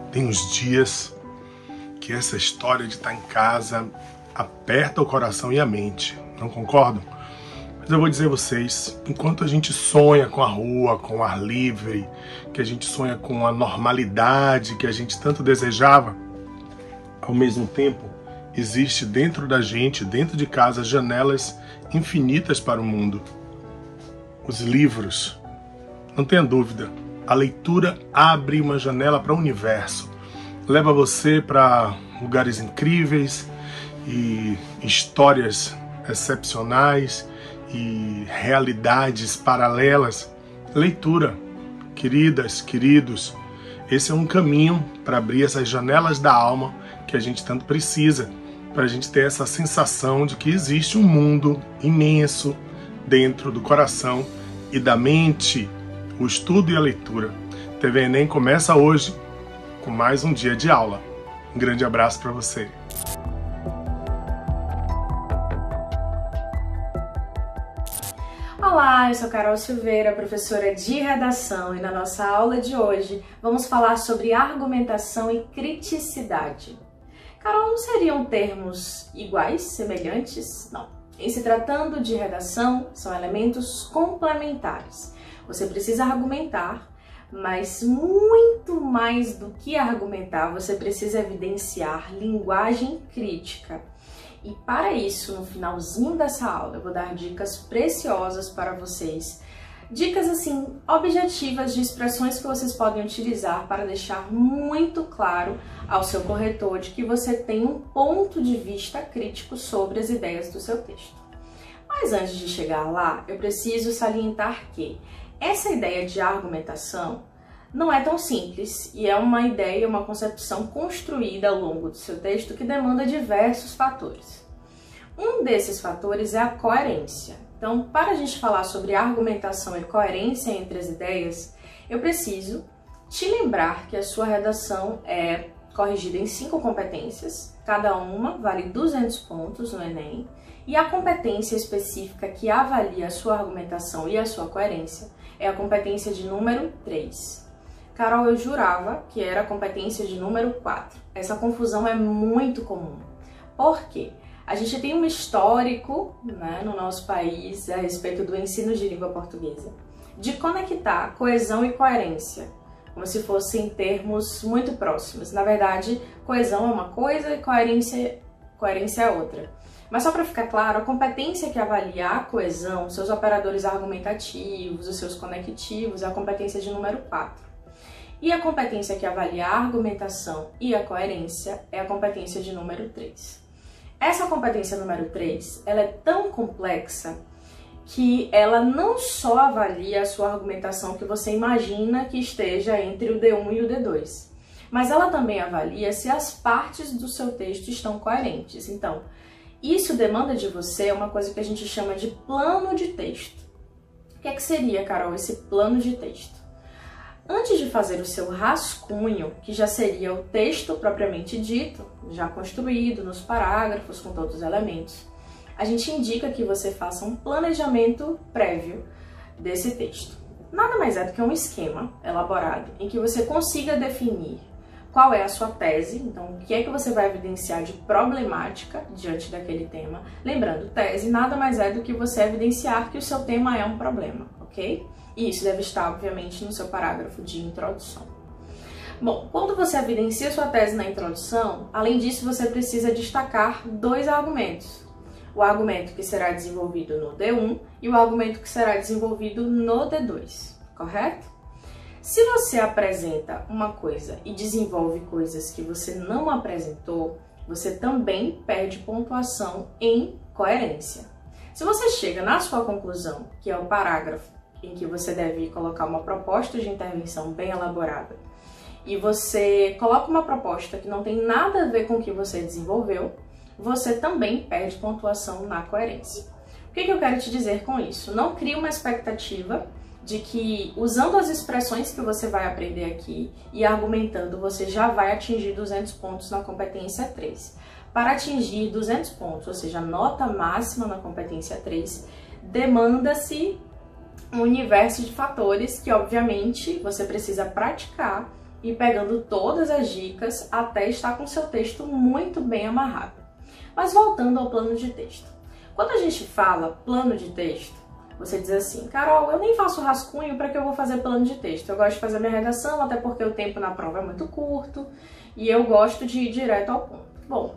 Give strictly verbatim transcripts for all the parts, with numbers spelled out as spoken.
Tem uns dias que essa história de estar em casa aperta o coração e a mente, não concordam? Mas eu vou dizer a vocês, enquanto a gente sonha com a rua, com o ar livre, que a gente sonha com a normalidade que a gente tanto desejava, ao mesmo tempo existe dentro da gente, dentro de casa, janelas infinitas para o mundo. Os livros, não tenha dúvida, a leitura abre uma janela para o universo, leva você para lugares incríveis e histórias excepcionais e realidades paralelas. Leitura, queridas, queridos, esse é um caminho para abrir essas janelas da alma que a gente tanto precisa, para a gente ter essa sensação de que existe um mundo imenso dentro do coração e da mente. O estudo e a leitura. T V Enem começa hoje com mais um dia de aula. Um grande abraço para você. Olá, eu sou Carol Silveira, professora de redação, e na nossa aula de hoje vamos falar sobre argumentação e criticidade. Carol, não seriam termos iguais, semelhantes? Não. Em se tratando de redação, são elementos complementares. Você precisa argumentar, mas muito mais do que argumentar, você precisa evidenciar linguagem crítica. E para isso, no finalzinho dessa aula, eu vou dar dicas preciosas para vocês. Dicas, assim, objetivas de expressões que vocês podem utilizar para deixar muito claro ao seu corretor de que você tem um ponto de vista crítico sobre as ideias do seu texto. Mas antes de chegar lá, eu preciso salientar que essa ideia de argumentação não é tão simples e é uma ideia, uma concepção construída ao longo do seu texto que demanda diversos fatores. Um desses fatores é a coerência. Então, para a gente falar sobre argumentação e coerência entre as ideias, eu preciso te lembrar que a sua redação é corrigida em cinco competências, cada uma vale duzentos pontos no Enem, e a competência específica que avalia a sua argumentação e a sua coerência é a competência de número três. Carol, eu jurava que era a competência de número quatro. Essa confusão é muito comum. Por quê? A gente tem um histórico, né, no nosso país a respeito do ensino de língua portuguesa, de conectar coesão e coerência, como se fossem termos muito próximos. Na verdade, coesão é uma coisa e coerência, coerência é outra. Mas só para ficar claro, a competência que avalia a coesão, seus operadores argumentativos, os seus conectivos, é a competência de número quatro. E a competência que avalia a argumentação e a coerência é a competência de número três. Essa competência número três, ela é tão complexa que ela não só avalia a sua argumentação que você imagina que esteja entre o D um e o D dois, mas ela também avalia se as partes do seu texto estão coerentes. Então, isso demanda de você uma coisa que a gente chama de plano de texto. O que é que seria, Carol, esse plano de texto? Antes de fazer o seu rascunho, que já seria o texto propriamente dito, já construído nos parágrafos com todos os elementos, a gente indica que você faça um planejamento prévio desse texto. Nada mais é do que um esquema elaborado em que você consiga definir qual é a sua tese, então o que é que você vai evidenciar de problemática diante daquele tema. Lembrando, tese nada mais é do que você evidenciar que o seu tema é um problema, ok? E isso deve estar, obviamente, no seu parágrafo de introdução. Bom, quando você evidencia sua tese na introdução, além disso, você precisa destacar dois argumentos. O argumento que será desenvolvido no D um e o argumento que será desenvolvido no D dois, correto? Se você apresenta uma coisa e desenvolve coisas que você não apresentou, você também perde pontuação em coerência. Se você chega na sua conclusão, que é o parágrafo em que você deve colocar uma proposta de intervenção bem elaborada, e você coloca uma proposta que não tem nada a ver com o que você desenvolveu, você também perde pontuação na coerência. O que eu quero te dizer com isso? Não crie uma expectativa de que, usando as expressões que você vai aprender aqui e argumentando, você já vai atingir duzentos pontos na competência três. Para atingir duzentos pontos, ou seja, nota máxima na competência três, demanda-se um universo de fatores que, obviamente, você precisa praticar e pegando todas as dicas até estar com seu texto muito bem amarrado. Mas voltando ao plano de texto. Quando a gente fala plano de texto, você diz assim, Carol, eu nem faço rascunho, para que eu vou fazer plano de texto? Eu gosto de fazer minha redação, até porque o tempo na prova é muito curto e eu gosto de ir direto ao ponto. Bom,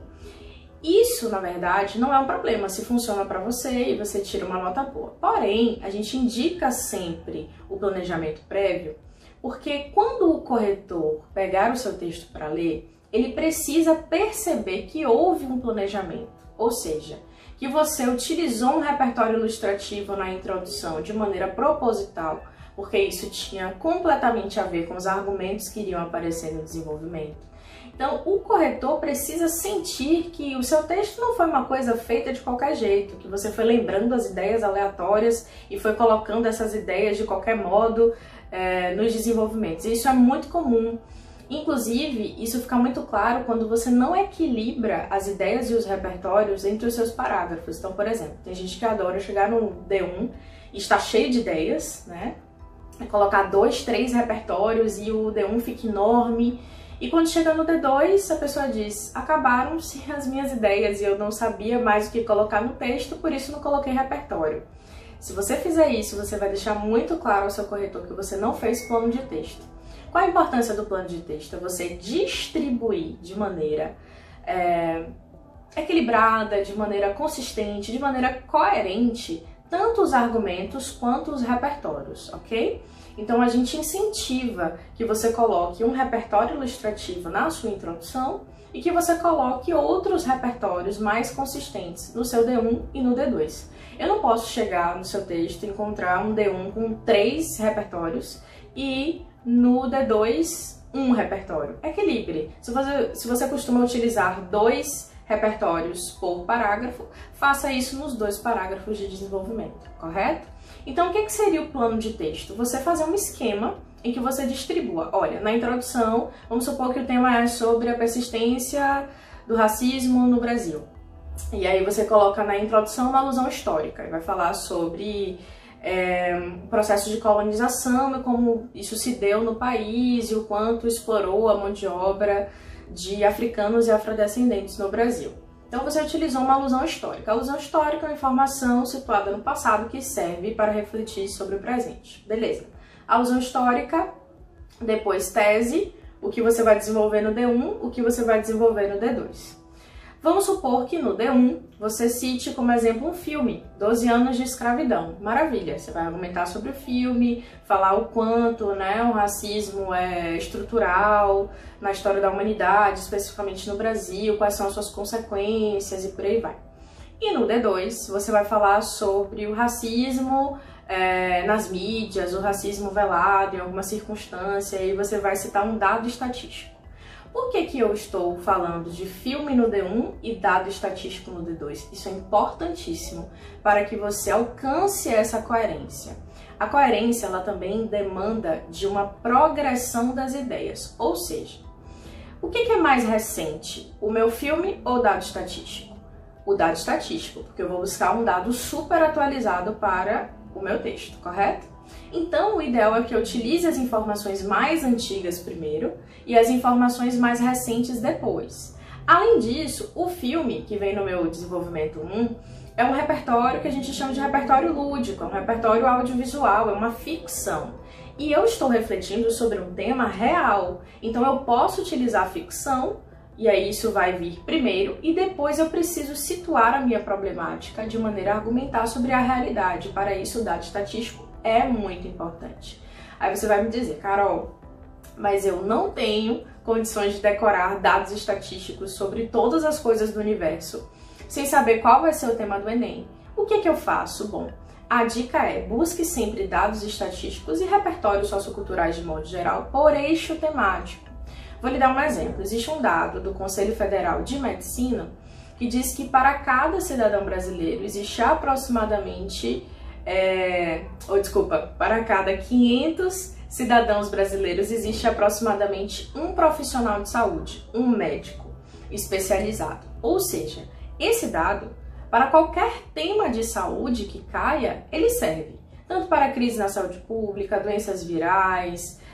isso, na verdade, não é um problema se funciona para você e você tira uma nota boa. Porém, a gente indica sempre o planejamento prévio, porque quando o corretor pegar o seu texto para ler, ele precisa perceber que houve um planejamento, ou seja, que você utilizou um repertório ilustrativo na introdução de maneira proposital, porque isso tinha completamente a ver com os argumentos que iriam aparecer no desenvolvimento. Então, o corretor precisa sentir que o seu texto não foi uma coisa feita de qualquer jeito, que você foi lembrando as ideias aleatórias e foi colocando essas ideias de qualquer modo é, nos desenvolvimentos. E isso é muito comum. Inclusive, isso fica muito claro quando você não equilibra as ideias e os repertórios entre os seus parágrafos. Então, por exemplo, tem gente que adora chegar no D um e está cheio de ideias, né? É colocar dois, três repertórios e o D um fica enorme. E quando chega no D dois, a pessoa diz, acabaram-se as minhas ideias e eu não sabia mais o que colocar no texto, por isso não coloquei repertório. Se você fizer isso, você vai deixar muito claro ao seu corretor que você não fez plano de texto. Qual a importância do plano de texto? É você distribuir de maneira é, equilibrada, de maneira consistente, de maneira coerente, tanto os argumentos quanto os repertórios, ok? Então a gente incentiva que você coloque um repertório ilustrativo na sua introdução e que você coloque outros repertórios mais consistentes no seu D um e no D dois. Eu não posso chegar no seu texto e encontrar um D um com três repertórios e no D dois um repertório. Equilibre. Se você, se você costuma utilizar dois repertórios por parágrafo, faça isso nos dois parágrafos de desenvolvimento, correto? Então, o que seria o plano de texto? Você fazer um esquema em que você distribua. Olha, na introdução, vamos supor que o tema é sobre a persistência do racismo no Brasil. E aí você coloca na introdução uma alusão histórica, e vai falar sobre é, o processo de colonização e como isso se deu no país e o quanto explorou a mão de obra de africanos e afrodescendentes no Brasil. Então você utilizou uma alusão histórica. A alusão histórica é uma informação situada no passado que serve para refletir sobre o presente. Beleza. Alusão histórica, depois tese, o que você vai desenvolver no D um, o que você vai desenvolver no D dois. Vamos supor que no D um você cite como exemplo um filme, doze anos de escravidão. Maravilha, você vai argumentar sobre o filme, falar o quanto né, o racismo é estrutural na história da humanidade, especificamente no Brasil, quais são as suas consequências e por aí vai. E no D dois você vai falar sobre o racismo é, nas mídias, o racismo velado em alguma circunstância, e você vai citar um dado estatístico. Por que que eu estou falando de filme no D um e dado estatístico no D dois? Isso é importantíssimo para que você alcance essa coerência. A coerência, ela também demanda de uma progressão das ideias, ou seja, o que que é mais recente, o meu filme ou o dado estatístico? O dado estatístico, porque eu vou buscar um dado super atualizado para o meu texto, correto? Então, o ideal é que eu utilize as informações mais antigas primeiro e as informações mais recentes depois. Além disso, o filme, que vem no meu desenvolvimento um, é um repertório que a gente chama de repertório lúdico, é um repertório audiovisual, é uma ficção. E eu estou refletindo sobre um tema real, então eu posso utilizar a ficção, e aí isso vai vir primeiro, e depois eu preciso situar a minha problemática de maneira a argumentar sobre a realidade. Para isso, o dado estatístico é muito importante. Aí você vai me dizer, Carol, mas eu não tenho condições de decorar dados estatísticos sobre todas as coisas do universo, sem saber qual vai ser o tema do Enem. O que que eu faço? Bom, a dica é, busque sempre dados estatísticos e repertórios socioculturais de modo geral por eixo temático. Vou lhe dar um exemplo. Existe um dado do Conselho Federal de Medicina que diz que para cada cidadão brasileiro existe aproximadamente, é, ou desculpa, para cada quinhentos cidadãos brasileiros existe aproximadamente um profissional de saúde, um médico especializado. Ou seja, esse dado, para qualquer tema de saúde que caia, ele serve tanto para a crise na saúde pública, doenças virais,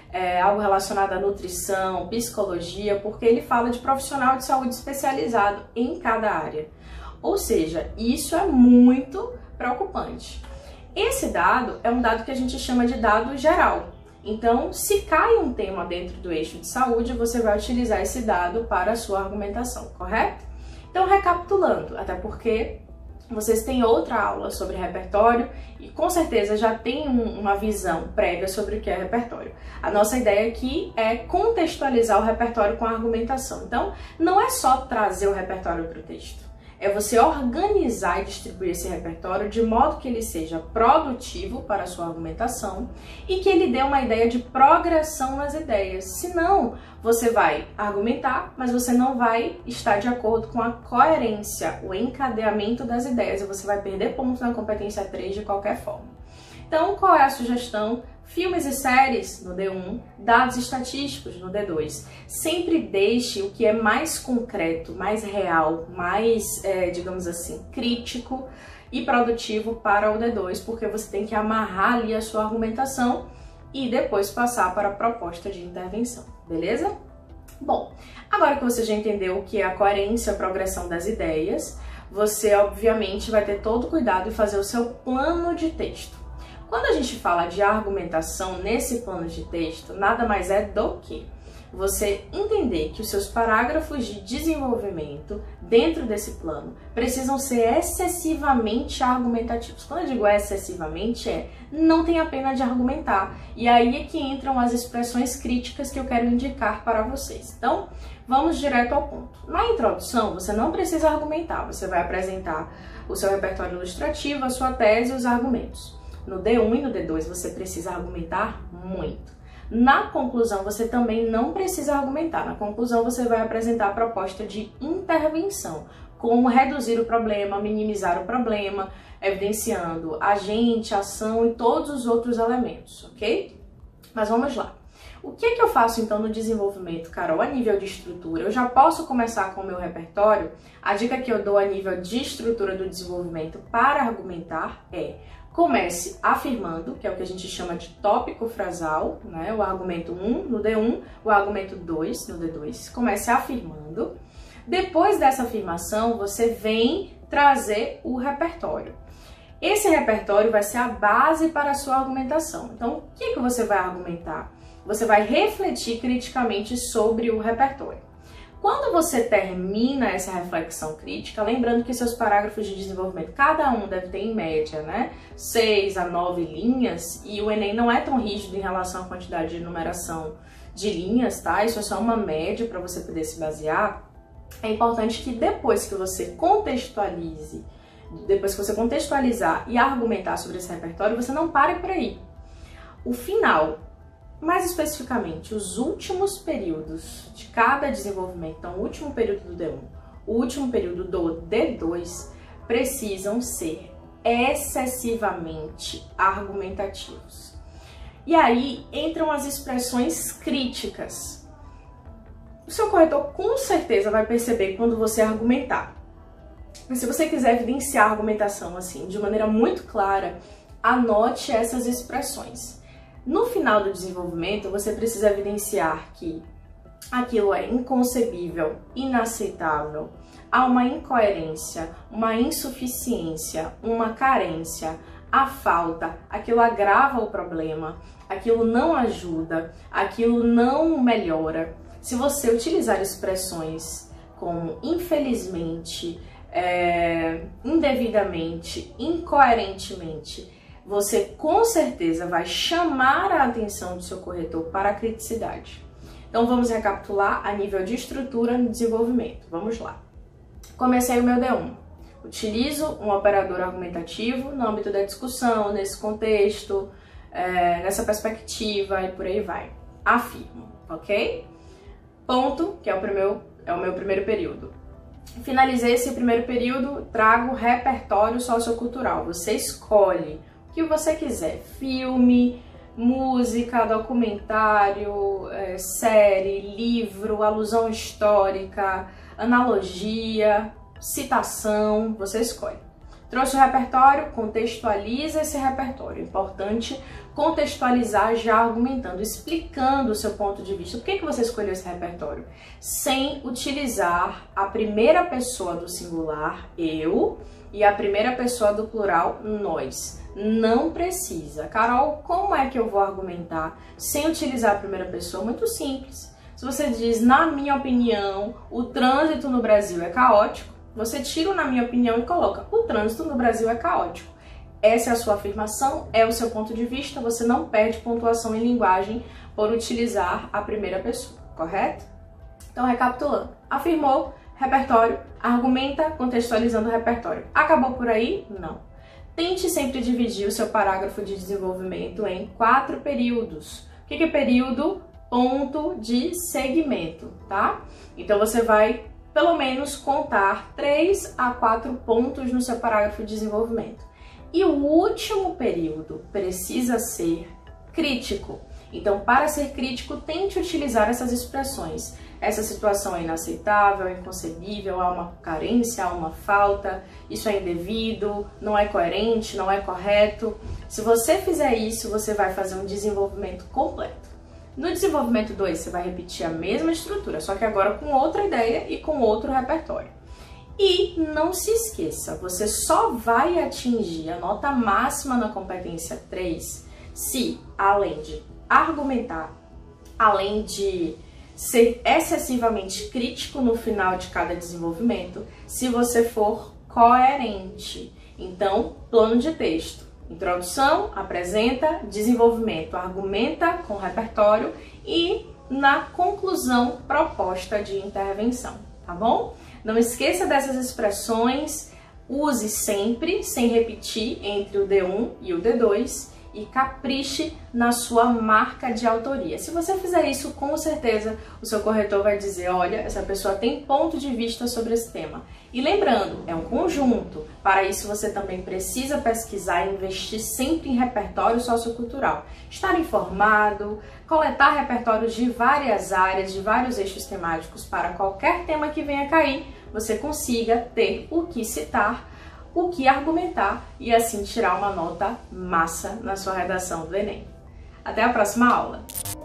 é, algo relacionado à nutrição, psicologia, porque ele fala de profissional de saúde especializado em cada área. Ou seja, isso é muito preocupante. Esse dado é um dado que a gente chama de dado geral. Então, se cai um tema dentro do eixo de saúde, você vai utilizar esse dado para a sua argumentação, correto? Então, recapitulando, até porque vocês têm outra aula sobre repertório e com certeza já tem um, uma visão prévia sobre o que é repertório. A nossa ideia aqui é contextualizar o repertório com a argumentação. Então, não é só trazer o repertório para o texto. É você organizar e distribuir esse repertório de modo que ele seja produtivo para a sua argumentação e que ele dê uma ideia de progressão nas ideias. Senão, você vai argumentar, mas você não vai estar de acordo com a coerência, o encadeamento das ideias, e você vai perder pontos na competência três de qualquer forma. Então, qual é a sugestão? Filmes e séries no D um, dados estatísticos no D dois. Sempre deixe o que é mais concreto, mais real, mais, é, digamos assim, crítico e produtivo para o D dois, porque você tem que amarrar ali a sua argumentação e depois passar para a proposta de intervenção, beleza? Bom, agora que você já entendeu o que é a coerência, a progressão das ideias, você obviamente vai ter todo o cuidado em fazer o seu plano de texto. Quando a gente fala de argumentação nesse plano de texto, nada mais é do que você entender que os seus parágrafos de desenvolvimento dentro desse plano precisam ser excessivamente argumentativos. Quando eu digo excessivamente, é não tem a pena de argumentar. E aí é que entram as expressões críticas que eu quero indicar para vocês. Então, vamos direto ao ponto. Na introdução, você não precisa argumentar, você vai apresentar o seu repertório ilustrativo, a sua tese e os argumentos. No D um e no D dois você precisa argumentar muito. Na conclusão você também não precisa argumentar. Na conclusão você vai apresentar a proposta de intervenção, como reduzir o problema, minimizar o problema, evidenciando agente, ação e todos os outros elementos, ok? Mas vamos lá. O que é que eu faço então no desenvolvimento, Carol, a nível de estrutura? Eu já posso começar com o meu repertório? A dica que eu dou a nível de estrutura do desenvolvimento para argumentar é: comece afirmando, que é o que a gente chama de tópico frasal, né? O argumento um no D um, o argumento dois no D dois. Comece afirmando. Depois dessa afirmação, você vem trazer o repertório. Esse repertório vai ser a base para a sua argumentação. Então, o que, que você vai argumentar? Você vai refletir criticamente sobre o repertório. Quando você termina essa reflexão crítica, lembrando que seus parágrafos de desenvolvimento, cada um deve ter em média, né, seis a nove linhas, e o Enem não é tão rígido em relação à quantidade de numeração de linhas, tá? Isso é só uma média para você poder se basear. É importante que depois que você contextualize, depois que você contextualizar e argumentar sobre esse repertório, você não pare por aí. O final, mais especificamente, os últimos períodos de cada desenvolvimento, então o último período do D um, o último período do D dois, precisam ser excessivamente argumentativos. E aí entram as expressões críticas. O seu corretor com certeza vai perceber quando você argumentar. Mas se você quiser evidenciar a argumentação assim de maneira muito clara, anote essas expressões. No final do desenvolvimento, você precisa evidenciar que aquilo é inconcebível, inaceitável, há uma incoerência, uma insuficiência, uma carência, a falta, aquilo agrava o problema, aquilo não ajuda, aquilo não melhora. Se você utilizar expressões como infelizmente, é, indevidamente, incoerentemente, você com certeza vai chamar a atenção do seu corretor para a criticidade. Então vamos recapitular a nível de estrutura no desenvolvimento. Vamos lá. Comecei o meu D um. Utilizo um operador argumentativo no âmbito da discussão, nesse contexto, é, nessa perspectiva e por aí vai. Afirmo, ok? Ponto, que é o, primeiro, é o meu primeiro período. Finalizei esse primeiro período, trago repertório sociocultural. Você escolhe o que você quiser, filme, música, documentário, é, série, livro, alusão histórica, analogia, citação, você escolhe. Trouxe o repertório, contextualiza esse repertório. Importante contextualizar já argumentando, explicando o seu ponto de vista. Por que que você escolheu esse repertório? Sem utilizar a primeira pessoa do singular, eu, e a primeira pessoa do plural, nós. Não precisa. Carol, como é que eu vou argumentar sem utilizar a primeira pessoa? Muito simples. Se você diz, na minha opinião, o trânsito no Brasil é caótico, você tira o na minha opinião e coloca, o trânsito no Brasil é caótico. Essa é a sua afirmação, é o seu ponto de vista, você não perde pontuação em linguagem por utilizar a primeira pessoa, correto? Então, recapitulando, afirmou, repertório, argumenta contextualizando o repertório. Acabou por aí? Não. Tente sempre dividir o seu parágrafo de desenvolvimento em quatro períodos. O que é período? Ponto de segmento, tá? Então, você vai pelo menos contar três a quatro pontos no seu parágrafo de desenvolvimento. E o último período precisa ser crítico. Então, para ser crítico, tente utilizar essas expressões. Essa situação é inaceitável, é inconcebível, há uma carência, há uma falta, isso é indevido, não é coerente, não é correto. Se você fizer isso, você vai fazer um desenvolvimento completo. No desenvolvimento dois, você vai repetir a mesma estrutura, só que agora com outra ideia e com outro repertório. E não se esqueça, você só vai atingir a nota máxima na competência três se, além de argumentar, além de ser excessivamente crítico no final de cada desenvolvimento, se você for coerente. Então, plano de texto. Introdução, apresenta, desenvolvimento, argumenta com repertório e, na conclusão, proposta de intervenção, tá bom? Não esqueça dessas expressões, use sempre, sem repetir, entre o D um e o D dois e capriche na sua marca de autoria. Se você fizer isso, com certeza o seu corretor vai dizer, olha, essa pessoa tem ponto de vista sobre esse tema. E lembrando, é um conjunto. Para isso você também precisa pesquisar e investir sempre em repertório sociocultural. Estar informado, coletar repertórios de várias áreas, de vários eixos temáticos para qualquer tema que venha cair, você consiga ter o que citar, o que argumentar e assim tirar uma nota massa na sua redação do Enem. Até a próxima aula!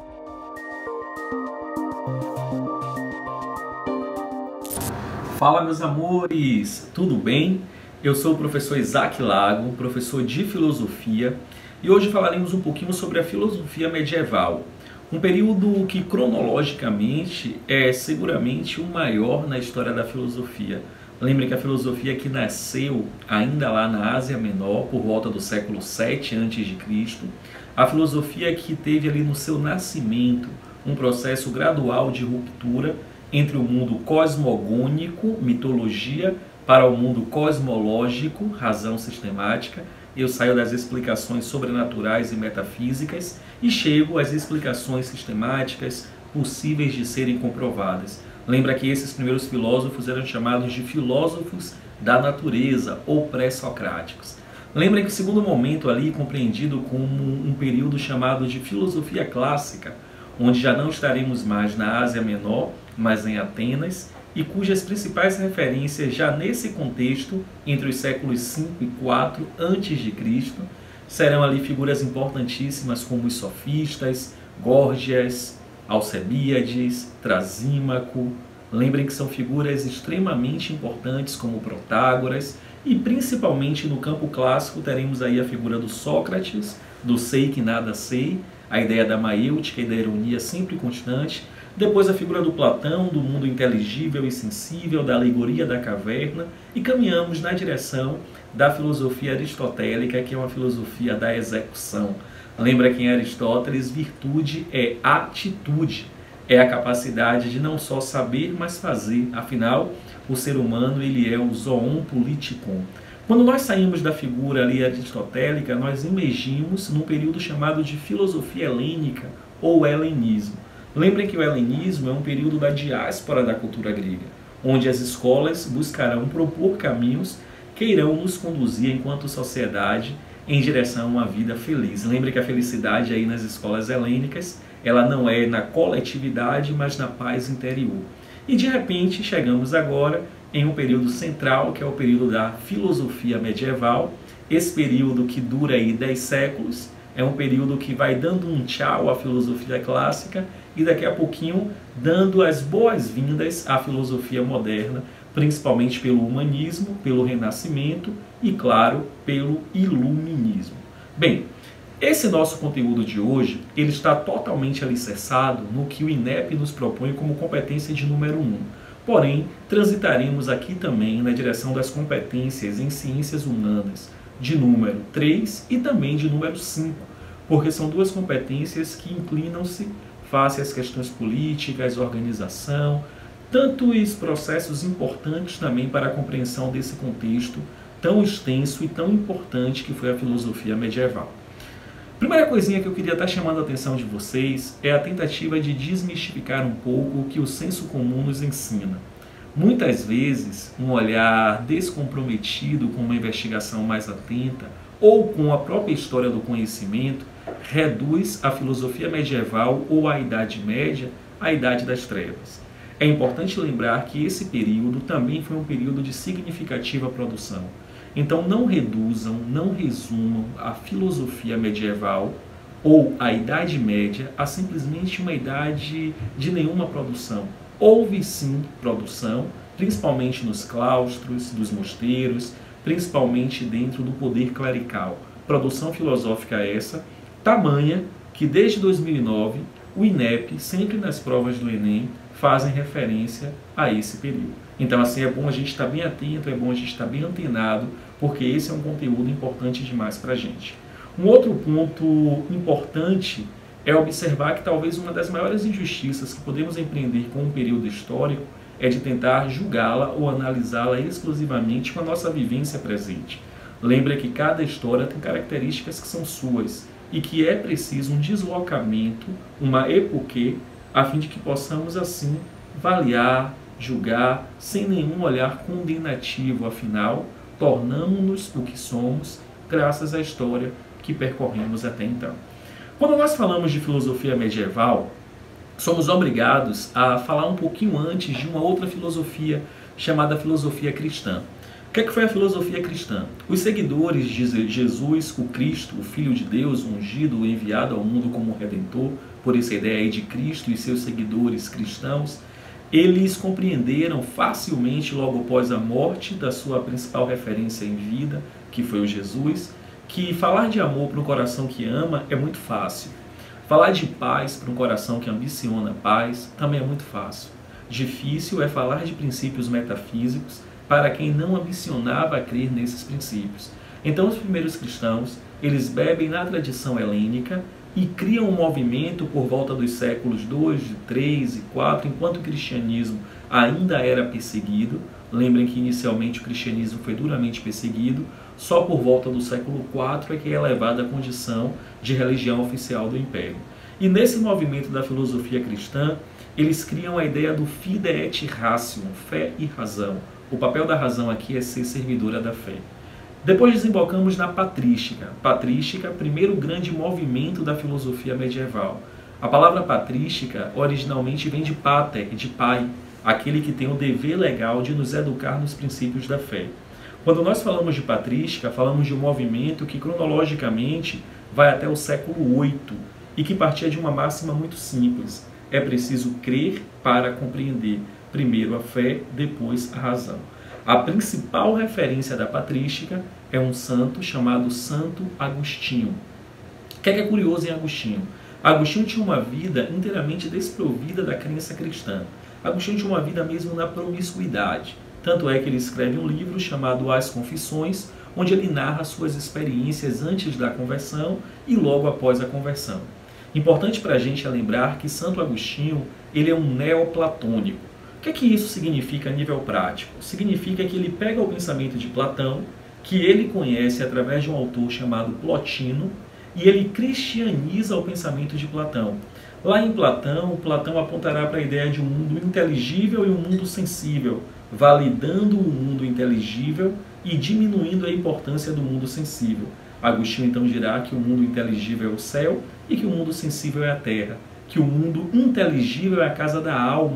Fala, meus amores! Tudo bem? Eu sou o professor Isaac Lago, professor de Filosofia, e hoje falaremos um pouquinho sobre a filosofia medieval, um período que cronologicamente é seguramente o maior na história da filosofia. Lembre que a filosofia que nasceu ainda lá na Ásia Menor, por volta do século sete antes de Cristo, a filosofia que teve ali no seu nascimento um processo gradual de ruptura entre o mundo cosmogônico, mitologia, para o mundo cosmológico, razão sistemática. Eu saio das explicações sobrenaturais e metafísicas e chego às explicações sistemáticas possíveis de serem comprovadas. Lembra que esses primeiros filósofos eram chamados de filósofos da natureza ou pré-socráticos. Lembra que o segundo momento ali, compreendido como um período chamado de filosofia clássica, onde já não estaremos mais na Ásia Menor, mas em Atenas, e cujas principais referências já nesse contexto, entre os séculos cinco e quatro antes de Cristo, serão ali figuras importantíssimas como os sofistas, Górgias, Alcebíades, Trasímaco. Lembrem que são figuras extremamente importantes como Protágoras, e principalmente no campo clássico teremos aí a figura do Sócrates, do sei que nada sei, a ideia da maêutica e da ironia sempre constante. Depois a figura do Platão, do mundo inteligível e sensível, da alegoria da caverna, e caminhamos na direção da filosofia aristotélica, que é uma filosofia da execução. Lembra que em Aristóteles, virtude é atitude, é a capacidade de não só saber, mas fazer. Afinal, o ser humano ele é o zoon politikon. Quando nós saímos da figura ali aristotélica, nós emergimos num período chamado de filosofia helênica ou helenismo. Lembrem que o helenismo é um período da diáspora da cultura grega, onde as escolas buscarão propor caminhos que irão nos conduzir enquanto sociedade em direção a uma vida feliz. Lembre que a felicidade aí nas escolas helênicas, ela não é na coletividade, mas na paz interior. E de repente chegamos agora em um período central, que é o período da filosofia medieval. Esse período que dura aí dez séculos, é um período que vai dando um tchau à filosofia clássica e daqui a pouquinho dando as boas-vindas à filosofia moderna, principalmente pelo humanismo, pelo renascimento e, claro, pelo iluminismo. Bem, esse nosso conteúdo de hoje, ele está totalmente alicerçado no que o I N E P nos propõe como competência de número um. Porém, transitaremos aqui também na direção das competências em ciências humanas, de número três e também de número cinco, porque são duas competências que inclinam-se face às questões políticas, organização, tantos processos importantes também para a compreensão desse contexto tão extenso e tão importante que foi a filosofia medieval. Primeira coisinha que eu queria estar chamando a atenção de vocês é a tentativa de desmistificar um pouco o que o senso comum nos ensina. Muitas vezes, um olhar descomprometido com uma investigação mais atenta ou com a própria história do conhecimento reduz a filosofia medieval ou a Idade Média à Idade das Trevas. É importante lembrar que esse período também foi um período de significativa produção. Então não reduzam, não resumam a filosofia medieval ou a Idade Média a simplesmente uma idade de nenhuma produção. Houve sim produção, principalmente nos claustros, dos mosteiros, principalmente dentro do poder clerical. Produção filosófica essa, tamanha que desde dois mil e nove o I N E P, sempre nas provas do Enem, fazem referência a esse período. Então assim é bom a gente estar bem atento, é bom a gente estar bem antenado, porque esse é um conteúdo importante demais para a gente. Um outro ponto importante é observar que talvez uma das maiores injustiças que podemos empreender com um período histórico é de tentar julgá-la ou analisá-la exclusivamente com a nossa vivência presente. Lembra que cada história tem características que são suas e que é preciso um deslocamento, uma epoquê, a fim de que possamos assim avaliar, julgar, sem nenhum olhar condenativo, afinal, tornamos-nos o que somos graças à história que percorremos até então. Quando nós falamos de filosofia medieval, somos obrigados a falar um pouquinho antes de uma outra filosofia chamada filosofia cristã. O que é que foi a filosofia cristã? Os seguidores de Jesus, o Cristo, o Filho de Deus, o ungido, o enviado ao mundo como Redentor, por essa ideia aí de Cristo e seus seguidores cristãos, eles compreenderam facilmente, logo após a morte da sua principal referência em vida, que foi o Jesus, que falar de amor para um coração que ama é muito fácil. Falar de paz para um coração que ambiciona paz também é muito fácil. Difícil é falar de princípios metafísicos para quem não ambicionava a crer nesses princípios. Então os primeiros cristãos, eles bebem na tradição helênica e criam um movimento por volta dos séculos dois, três e quatro, enquanto o cristianismo ainda era perseguido. Lembrem que inicialmente o cristianismo foi duramente perseguido, só por volta do século quatro é que é elevada à condição de religião oficial do Império. E nesse movimento da filosofia cristã, eles criam a ideia do fide et ratio, fé e razão. O papel da razão aqui é ser servidora da fé. Depois desembocamos na patrística. Patrística, primeiro grande movimento da filosofia medieval. A palavra patrística originalmente vem de pater, de pai, aquele que tem o dever legal de nos educar nos princípios da fé. Quando nós falamos de patrística, falamos de um movimento que cronologicamente vai até o século oito e que partia de uma máxima muito simples. É preciso crer para compreender. Primeiro a fé, depois a razão. A principal referência da patrística é um santo chamado Santo Agostinho. O que é, que é curioso em Agostinho? Agostinho tinha uma vida inteiramente desprovida da crença cristã. Agostinho tinha uma vida mesmo na promiscuidade. Tanto é que ele escreve um livro chamado As Confissões, onde ele narra suas experiências antes da conversão e logo após a conversão. Importante para a gente é lembrar que Santo Agostinho ele é um neoplatônico. O que é que isso significa a nível prático? Significa que ele pega o pensamento de Platão, que ele conhece através de um autor chamado Plotino, e ele cristianiza o pensamento de Platão. Lá em Platão, Platão apontará para a ideia de um mundo inteligível e um mundo sensível, validando o mundo inteligível e diminuindo a importância do mundo sensível. Agostinho então dirá que o mundo inteligível é o céu e que o mundo sensível é a terra, que o mundo inteligível é a casa da alma,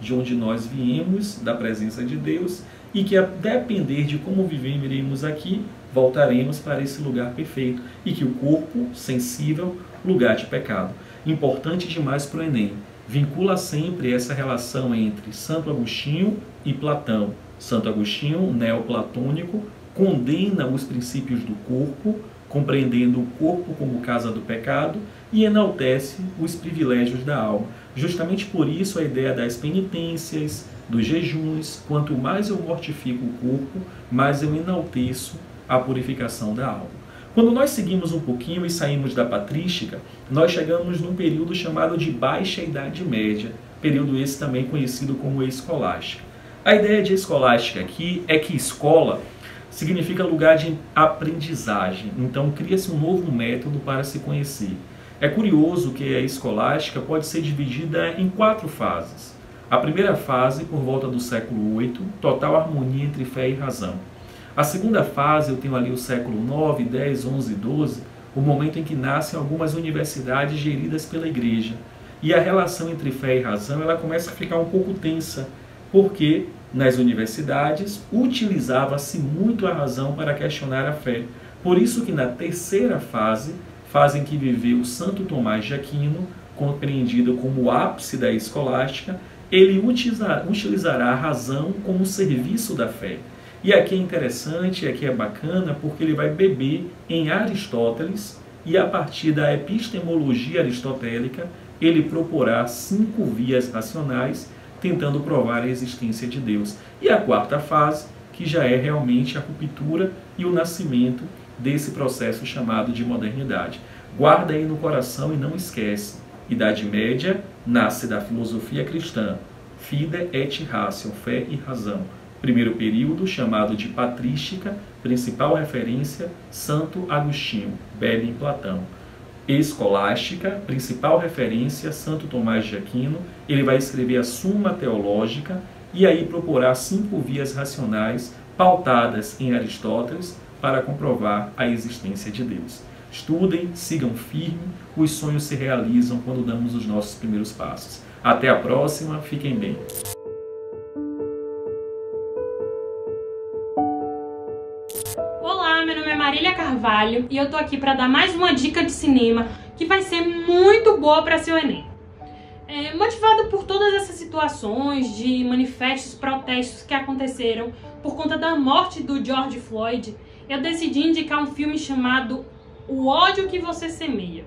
de onde nós viemos, da presença de Deus, e que a depender de como viveremos aqui, voltaremos para esse lugar perfeito, e que o corpo sensível, lugar de pecado. Importante demais para o Enem, vincula sempre essa relação entre Santo Agostinho e Platão. Santo Agostinho, neoplatônico, condena os princípios do corpo, compreendendo o corpo como casa do pecado, e enaltece os privilégios da alma. Justamente por isso a ideia das penitências, dos jejuns, quanto mais eu mortifico o corpo, mais eu enalteço a purificação da alma. Quando nós seguimos um pouquinho e saímos da patrística, nós chegamos num período chamado de Baixa Idade Média, período esse também conhecido como escolástica. A ideia de escolástica aqui é que escola significa lugar de aprendizagem, então cria-se um novo método para se conhecer. É curioso que a escolástica pode ser dividida em quatro fases. A primeira fase, por volta do século oito, total harmonia entre fé e razão. A segunda fase, eu tenho ali o século nove, dez, onze e doze, o momento em que nascem algumas universidades geridas pela igreja. E a relação entre fé e razão ela começa a ficar um pouco tensa, porque nas universidades utilizava-se muito a razão para questionar a fé. Por isso que na terceira fase, fase em que viveu Santo Tomás de Aquino, compreendido como o ápice da escolástica, ele utilizará a razão como serviço da fé. E aqui é interessante, aqui é bacana, porque ele vai beber em Aristóteles e a partir da epistemologia aristotélica, ele proporá cinco vias racionais, tentando provar a existência de Deus. E a quarta fase, que já é realmente a ruptura e o nascimento desse processo chamado de modernidade. Guarda aí no coração e não esquece. Idade Média nasce da filosofia cristã, fide et ratio, fé e razão. Primeiro período, chamado de patrística, principal referência, Santo Agostinho, bebe em Platão. Escolástica, principal referência, Santo Tomás de Aquino, ele vai escrever a Suma Teológica e aí proporá cinco vias racionais pautadas em Aristóteles para comprovar a existência de Deus. Estudem, sigam firme, os sonhos se realizam quando damos os nossos primeiros passos. Até a próxima, fiquem bem. Olá, meu nome é Marília Carvalho e eu tô aqui para dar mais uma dica de cinema que vai ser muito boa para seu Enem. É, motivado por todas essas situações de manifestos, protestos que aconteceram por conta da morte do George Floyd, eu decidi indicar um filme chamado O Ódio que Você Semeia.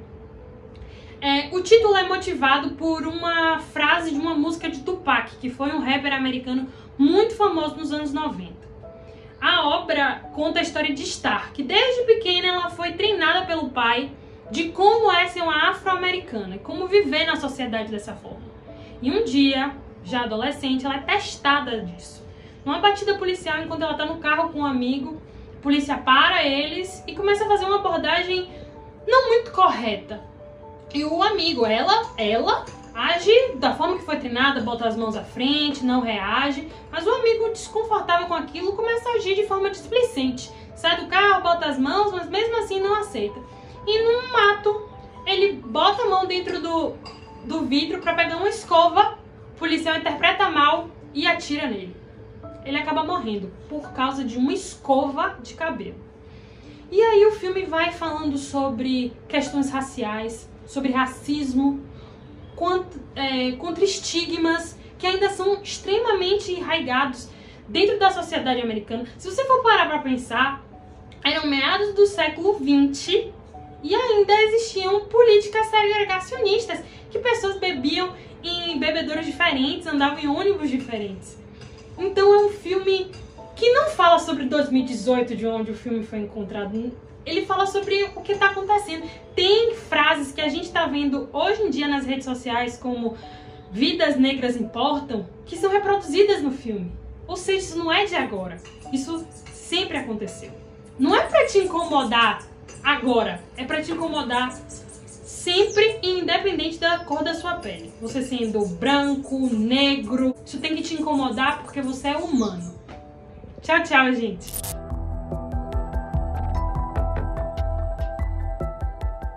É, o título é motivado por uma frase de uma música de Tupac, que foi um rapper americano muito famoso nos anos noventa. A obra conta a história de Star, que desde pequena ela foi treinada pelo pai de como é ser uma afro-americana e como viver na sociedade dessa forma. E um dia, já adolescente, ela é testada disso. Numa batida policial, enquanto ela está no carro com um amigo, a polícia para eles e começa a fazer uma abordagem não muito correta. E o amigo, ela, ela age da forma que foi treinada, bota as mãos à frente, não reage, mas o amigo, desconfortável com aquilo, começa a agir de forma displicente. Sai do carro, bota as mãos, mas mesmo assim não aceita. E num mato, ele bota a mão dentro do, do vidro para pegar uma escova, o policial interpreta mal e atira nele. Ele acaba morrendo por causa de uma escova de cabelo. E aí o filme vai falando sobre questões raciais, sobre racismo, contra, é, contra estigmas que ainda são extremamente arraigados dentro da sociedade americana. Se você for parar para pensar, eram meados do século vinte e ainda existiam políticas segregacionistas, que pessoas bebiam em bebedouros diferentes, andavam em ônibus diferentes. Então é um filme que não fala sobre dois mil e dezoito, de onde o filme foi encontrado. Ele fala sobre o que está acontecendo. Tem frases que a gente está vendo hoje em dia nas redes sociais, como vidas negras importam, que são reproduzidas no filme. Ou seja, isso não é de agora. Isso sempre aconteceu. Não é para te incomodar agora, é para te incomodar sempre, independente da cor da sua pele. Você sendo branco, negro, isso tem que te incomodar porque você é humano. Tchau, tchau, gente.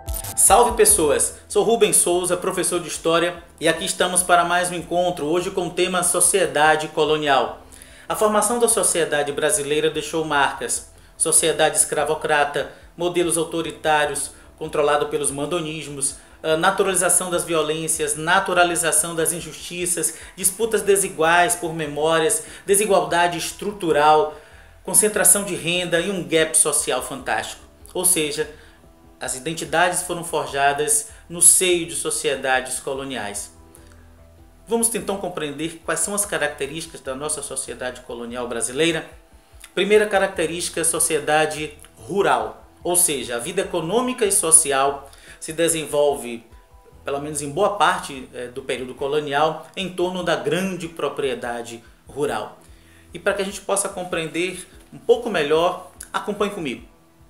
Salve pessoas! Sou Rubens Souza, professor de História, e aqui estamos para mais um encontro, hoje com o tema Sociedade Colonial. A formação da sociedade brasileira deixou marcas: sociedade escravocrata, modelos autoritários, controlado pelos mandonismos, naturalização das violências, naturalização das injustiças, disputas desiguais por memórias, desigualdade estrutural, concentração de renda e um gap social fantástico. Ou seja, as identidades foram forjadas no seio de sociedades coloniais. Vamos então compreender quais são as características da nossa sociedade colonial brasileira. Primeira característica, sociedade rural, ou seja, a vida econômica e social se desenvolve, pelo menos em boa parte é, do período colonial, em torno da grande propriedade rural. E para que a gente possa compreender um pouco melhor, acompanhe comigo.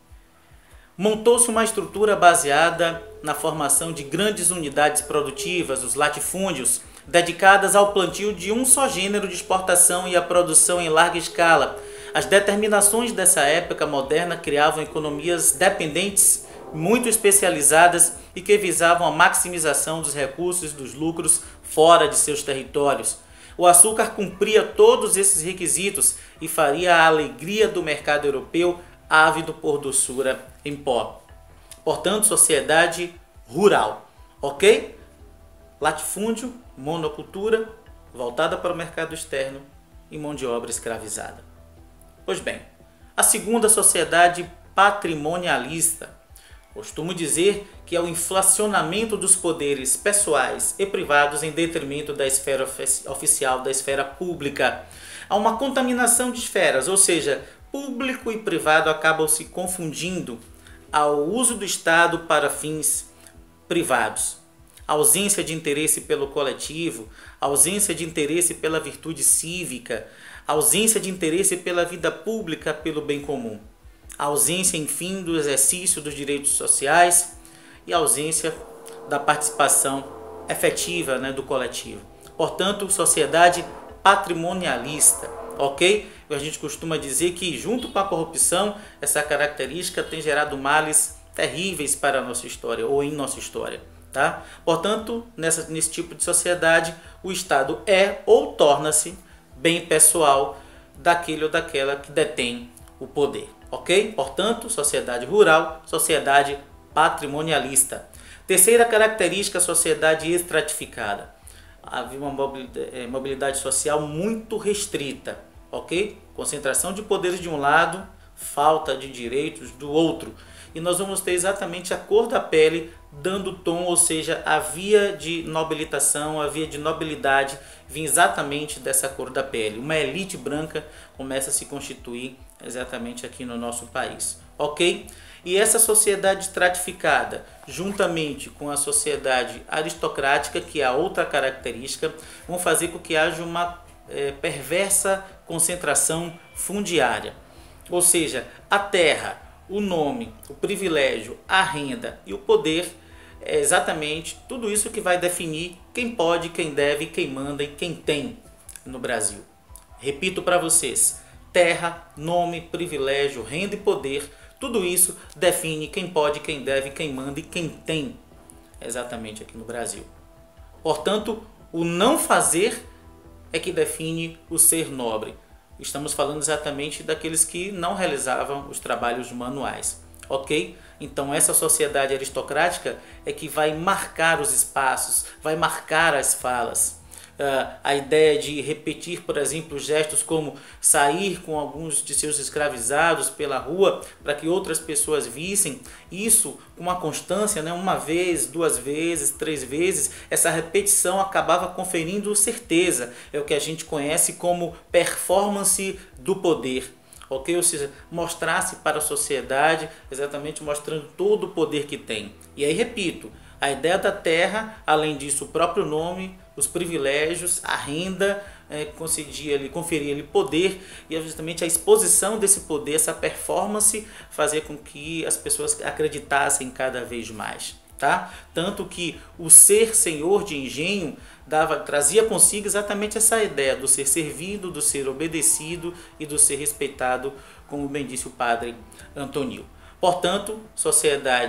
Montou-se uma estrutura baseada na formação de grandes unidades produtivas, os latifúndios, dedicadas ao plantio de um só gênero de exportação e à produção em larga escala. As determinações dessa época moderna criavam economias dependentes, muito especializadas e que visavam a maximização dos recursos e dos lucros fora de seus territórios. O açúcar cumpria todos esses requisitos e faria a alegria do mercado europeu ávido por doçura em pó. Portanto, sociedade rural, ok? Latifúndio, monocultura, voltada para o mercado externo e mão de obra escravizada. Pois bem, a segunda, sociedade patrimonialista. Costumo dizer que é o inflacionamento dos poderes pessoais e privados em detrimento da esfera oficial, da esfera pública. Há uma contaminação de esferas, ou seja, público e privado acabam se confundindo ao uso do Estado para fins privados. A ausência de interesse pelo coletivo, a ausência de interesse pela virtude cívica, a ausência de interesse pela vida pública, pelo bem comum. A ausência, enfim, do exercício dos direitos sociais e a ausência da participação efetiva, né, do coletivo. Portanto, sociedade patrimonialista, ok? A gente costuma dizer que, junto com a corrupção, essa característica tem gerado males terríveis para a nossa história, ou em nossa história. Tá? Portanto, nessa, nesse tipo de sociedade, o Estado é ou torna-se bem pessoal daquele ou daquela que detém o poder. Ok? Portanto, sociedade rural, sociedade patrimonialista. Terceira característica, sociedade estratificada. Havia uma mobilidade social muito restrita. Ok? Concentração de poderes de um lado, falta de direitos do outro. E nós vamos ter exatamente a cor da pele dando tom, ou seja, a via de nobilitação, a via de nobilidade vem exatamente dessa cor da pele. Uma elite branca começa a se constituir exatamente aqui no nosso país. Ok? E essa sociedade estratificada, juntamente com a sociedade aristocrática, que é a outra característica, vão fazer com que haja uma é, perversa concentração fundiária. Ou seja, a terra, o nome, o privilégio, a renda e o poder é exatamente tudo isso que vai definir quem pode, quem deve, quem manda e quem tem no Brasil. Repito para vocês, terra, nome, privilégio, renda e poder, tudo isso define quem pode, quem deve, quem manda e quem tem exatamente aqui no Brasil. Portanto, o não fazer é que define o ser nobre. Estamos falando exatamente daqueles que não realizavam os trabalhos manuais, ok? Então essa sociedade aristocrática é que vai marcar os espaços, vai marcar as falas. Uh, a ideia de repetir, por exemplo, gestos como sair com alguns de seus escravizados pela rua para que outras pessoas vissem, isso com uma constância, né? Uma vez, duas vezes, três vezes, essa repetição acabava conferindo certeza, é o que a gente conhece como performance do poder. Ok? Ou seja, mostrasse para a sociedade, exatamente mostrando todo o poder que tem. E aí, repito, a ideia da terra, além disso, o próprio nome, os privilégios, a renda, é, concedia-lhe, conferia-lhe poder, e justamente a exposição desse poder, essa performance, fazia com que as pessoas acreditassem cada vez mais. Tá? Tanto que o ser senhor de engenho dava, trazia consigo exatamente essa ideia do ser servido, do ser obedecido e do ser respeitado, como bem disse o padre Antônio. Portanto, sociedade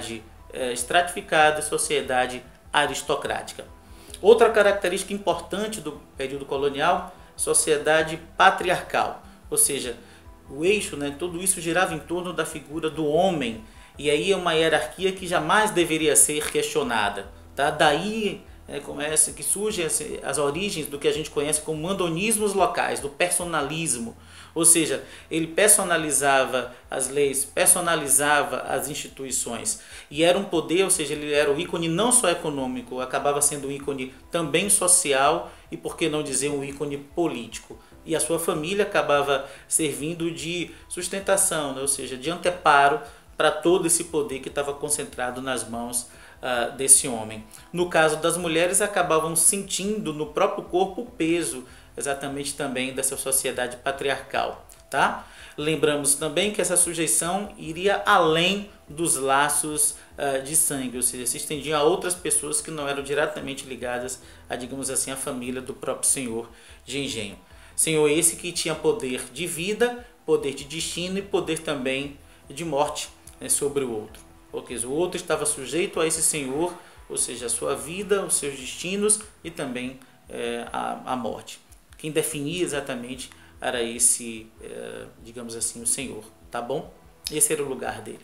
é, estratificada e sociedade aristocrática. Outra característica importante do período colonial, sociedade patriarcal, ou seja, o eixo, né, tudo isso girava em torno da figura do homem, e aí é uma hierarquia que jamais deveria ser questionada. Tá? Daí é, começa, que surgem as, as origens do que a gente conhece como mandonismos locais, do personalismo. Ou seja, ele personalizava as leis, personalizava as instituições. E era um poder, ou seja, ele era o ícone não só econômico, acabava sendo um ícone também social e, por que não dizer, um ícone político. E a sua família acabava servindo de sustentação, né? Ou seja, de anteparo para todo esse poder que estava concentrado nas mãos uh, desse homem. No caso das mulheres, acabavam sentindo no próprio corpo o peso exatamente também dessa sociedade patriarcal. Tá? Lembramos também que essa sujeição iria além dos laços uh, de sangue, ou seja, se estendia a outras pessoas que não eram diretamente ligadas a, digamos assim, a família do próprio senhor de engenho. Senhor esse que tinha poder de vida, poder de destino e poder também de morte, né, sobre o outro. Porque o outro estava sujeito a esse senhor, ou seja, a sua vida, os seus destinos e também é, a, a morte. Quem definia exatamente era esse, é, digamos assim, o senhor, tá bom? Esse era o lugar dele.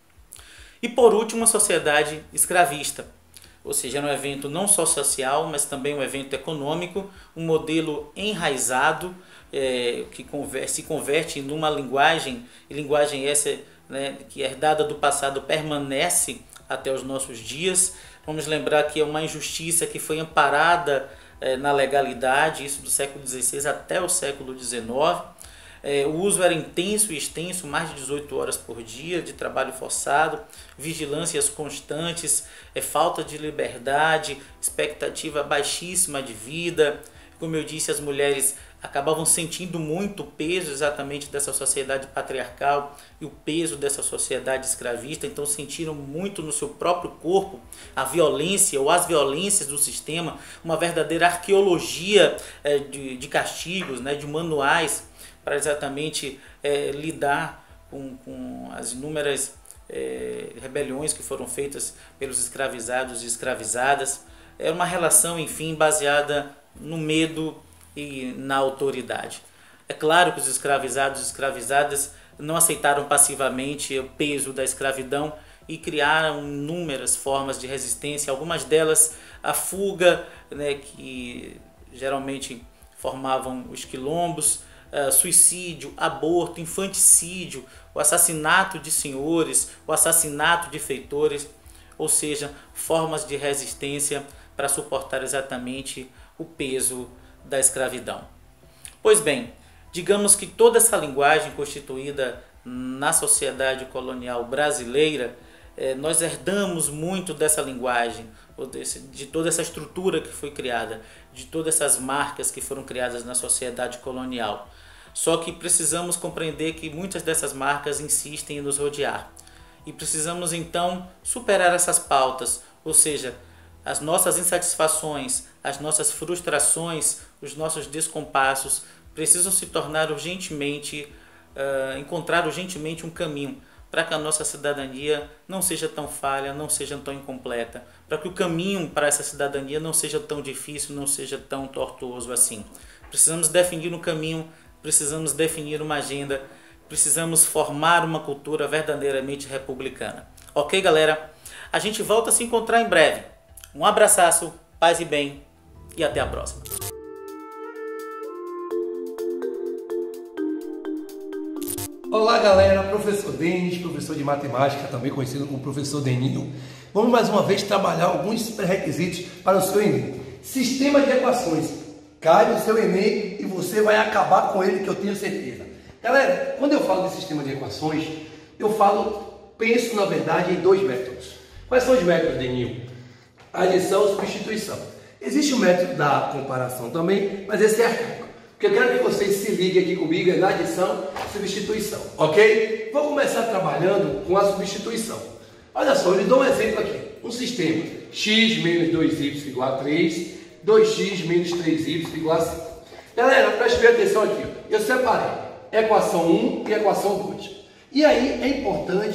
E por último, a sociedade escravista. Ou seja, era um evento não só social, mas também um evento econômico, um modelo enraizado, é, que conver- se converte numa linguagem, e linguagem essa, né, que herdada do passado permanece até os nossos dias. Vamos lembrar que é uma injustiça que foi amparada é, na legalidade, isso do século dezesseis até o século dezenove. É, o uso era intenso e extenso, mais de dezoito horas por dia de trabalho forçado, vigilâncias constantes, é, falta de liberdade, expectativa baixíssima de vida. Como eu disse, as mulheres acabavam sentindo muito o peso exatamente dessa sociedade patriarcal e o peso dessa sociedade escravista, então sentiram muito no seu próprio corpo a violência ou as violências do sistema, uma verdadeira arqueologia é, de, de castigos, né, de manuais, para exatamente é, lidar com, com as inúmeras é, rebeliões que foram feitas pelos escravizados e escravizadas. Era uma relação, enfim, baseada no medo e na autoridade. É claro que os escravizados e escravizadas não aceitaram passivamente o peso da escravidão e criaram inúmeras formas de resistência, algumas delas a fuga, né, que geralmente formavam os quilombos, Uh, suicídio, aborto, infanticídio, o assassinato de senhores, o assassinato de feitores, ou seja, formas de resistência para suportar exatamente o peso da escravidão. Pois bem, digamos que toda essa linguagem constituída na sociedade colonial brasileira, eh, nós herdamos muito dessa linguagem, de toda essa estrutura que foi criada, de todas essas marcas que foram criadas na sociedade colonial. Só que precisamos compreender que muitas dessas marcas insistem em nos rodear. E precisamos então superar essas pautas, ou seja, as nossas insatisfações, as nossas frustrações, os nossos descompassos precisam se tornar urgentemente, uh, encontrar urgentemente um caminho para que a nossa cidadania não seja tão falha, não seja tão incompleta, para que o caminho para essa cidadania não seja tão difícil, não seja tão tortuoso assim. Precisamos definir um caminho, precisamos definir uma agenda, precisamos formar uma cultura verdadeiramente republicana. Ok, galera? A gente volta a se encontrar em breve. Um abraço, paz e bem, e até a próxima. Olá galera, professor Denis, professor de matemática, também conhecido como professor Deninho. Vamos mais uma vez trabalhar alguns pré-requisitos para o seu Enem. Sistema de equações. Cai no seu Enem e você vai acabar com ele, que eu tenho certeza. Galera, quando eu falo de sistema de equações, eu falo, penso na verdade em dois métodos. Quais são os métodos, Deninho? Adição e substituição. Existe o método da comparação também, mas esse é arcaico. O que eu quero que vocês se liguem aqui comigo é na adição e substituição, ok? Vou começar trabalhando com a substituição. Olha só, eu lhe dou um exemplo aqui. Um sistema x menos dois y igual a três, dois x menos três y igual a cinco. Galera, preste bem atenção aqui. Eu separei equação um e equação dois. E aí é importante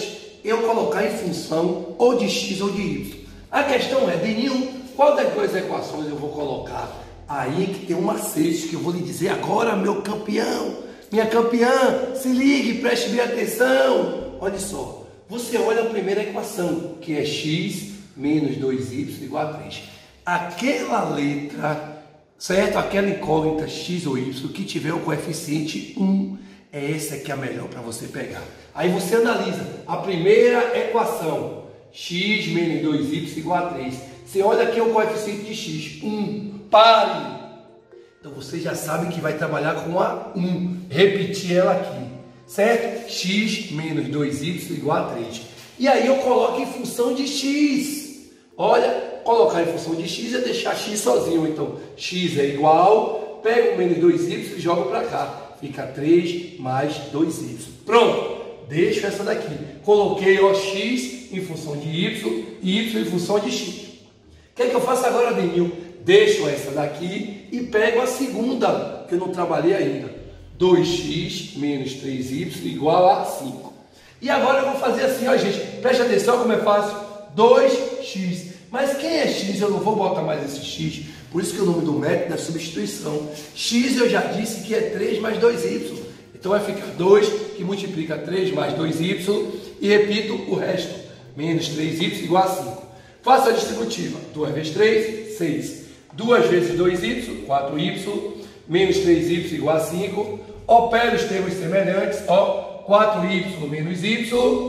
eu colocar em função ou de x ou de y. A questão é, Deninho, qual das duas equações eu vou colocar? Aí que tem um macete que eu vou lhe dizer agora, meu campeão, minha campeã, se ligue, preste bem atenção. Olha só, você olha a primeira equação, que é x menos dois y igual a três. Aquela letra, certo? Aquela incógnita x ou y que tiver o coeficiente um, é essa que é a melhor para você pegar. Aí você analisa a primeira equação, x menos dois y igual a três. Você olha aqui o coeficiente de x, um, pare. Então você já sabe que vai trabalhar com a um, repetir ela aqui, certo? X menos dois y igual a três. E aí eu coloco em função de x. Olha, colocar em função de x é deixar x sozinho. Então x é igual, pego o menos dois y e jogo para cá. Fica três mais dois y. Pronto, deixo essa daqui. Coloquei o x em função de y e y em função de x. O que é que eu faço agora, Denil? Deixo essa daqui e pego a segunda, que eu não trabalhei ainda. dois x menos três y igual a cinco. E agora eu vou fazer assim, ó, gente. Preste atenção como é fácil. dois x. Mas quem é x? Eu não vou botar mais esse x. Por isso que o nome do método é substituição. X eu já disse que é três mais dois y. Então vai ficar dois, que multiplica três mais dois y. E repito o resto. Menos três y igual a cinco. Faço a distributiva. duas vezes três, seis. duas vezes dois y, quatro y. Menos três y igual a cinco. Opero os termos semelhantes. Ó, quatro y menos y.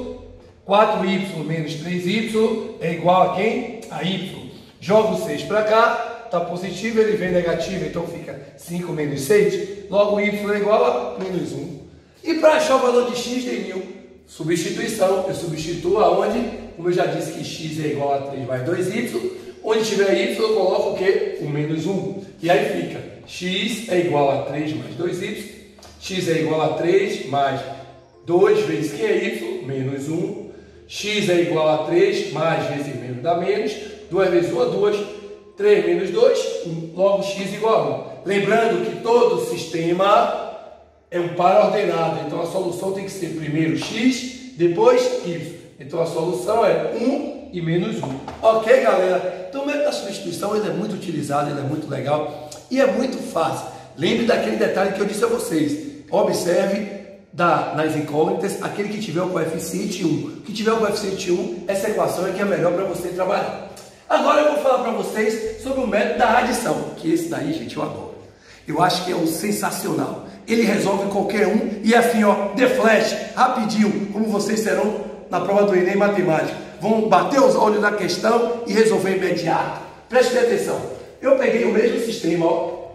quatro y menos três y é igual a quem? A y. Jogo seis para cá. Está positivo, ele vem negativo, então fica cinco menos seis. Logo, y é igual a menos um. E para achar o valor de x, Denil, substituição. Eu substituo aonde? Como eu já disse que x é igual a três mais dois y. Onde tiver y, eu coloco o quê? O menos um. E aí fica x é igual a três mais dois y. X é igual a três mais dois vezes que é y, menos um. X é igual a três, mais vezes menos dá menos. duas vezes um, duas. três menos dois, um. Logo x igual a um. Lembrando que todo sistema é um par ordenado. Então a solução tem que ser primeiro x, depois y. Então a solução é um e menos um. Ok, galera? Então o método da substituição ele é muito utilizado, ele é muito legal e é muito fácil. Lembre daquele detalhe que eu disse a vocês. Observe da, nas incógnitas, aquele que tiver o coeficiente um. Que tiver o coeficiente um, essa equação é que é melhor para você trabalhar. Agora eu vou falar para vocês sobre o método da adição, que esse daí, gente, eu adoro. Eu acho que é um sensacional. Ele resolve qualquer um e assim, ó, de flash, rapidinho, como vocês serão na prova do Enem Matemática. Vão bater os olhos na questão e resolver imediato. Preste atenção. Eu peguei o mesmo sistema, ó,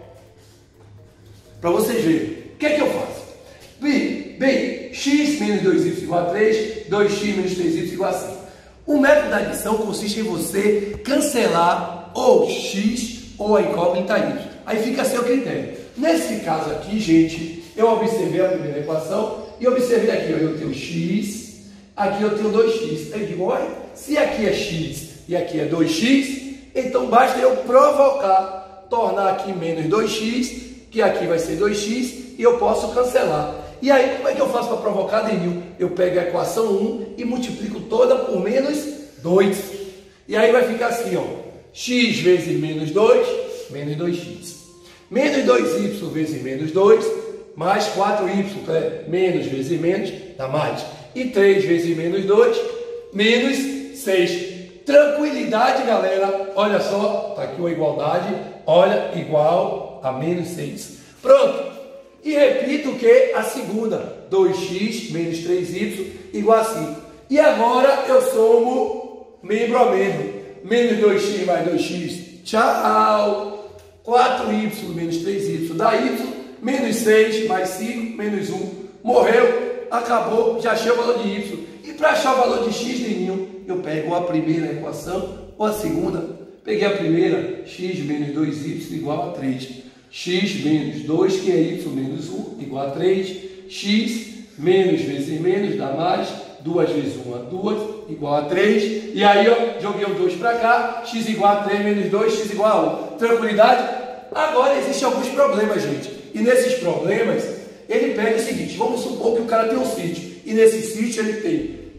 para vocês verem. O que é que eu faço? Bem, bem, x menos dois y igual a três, dois x menos três y igual a cinco. O método da adição consiste em você cancelar ou x ou a incógnita y. Aí fica a seu critério. Nesse caso aqui, gente, eu observei a primeira equação e observei aqui, ó, eu tenho x, aqui eu tenho dois x. Aí digo, olha, se aqui é x e aqui é dois x, então basta eu provocar, tornar aqui menos dois x, que aqui vai ser dois x, e eu posso cancelar. E aí, como é que eu faço para provocar, Denil? Eu pego a equação um e multiplico toda por menos dois. E aí vai ficar assim, ó. X vezes menos dois, menos dois x. Menos dois y vezes menos dois, mais quatro y, que é menos vezes menos, dá mais. E três vezes menos dois, menos seis. Tranquilidade, galera. Olha só, tá aqui uma igualdade. Olha, igual a menos seis. Pronto. E repito que a segunda, dois x menos três y igual a cinco. E agora eu somo membro a membro. Menos dois x mais dois x, tchau. quatro y menos três y dá y. Menos seis mais cinco, menos um. Morreu, acabou, já achei o valor de y. E para achar o valor de x, nenhum, eu pego a primeira equação ou a segunda. Peguei a primeira, x menos dois y igual a três. X menos dois, que é y menos um, igual a três. X menos vezes menos dá mais. duas vezes um é duas, igual a três. E aí, ó, joguei o dois para cá. X igual a três menos dois, x igual a um. Tranquilidade? Agora existem alguns problemas, gente. E nesses problemas, ele pega o seguinte. Vamos supor que o cara tem um sítio. E nesse sítio ele tem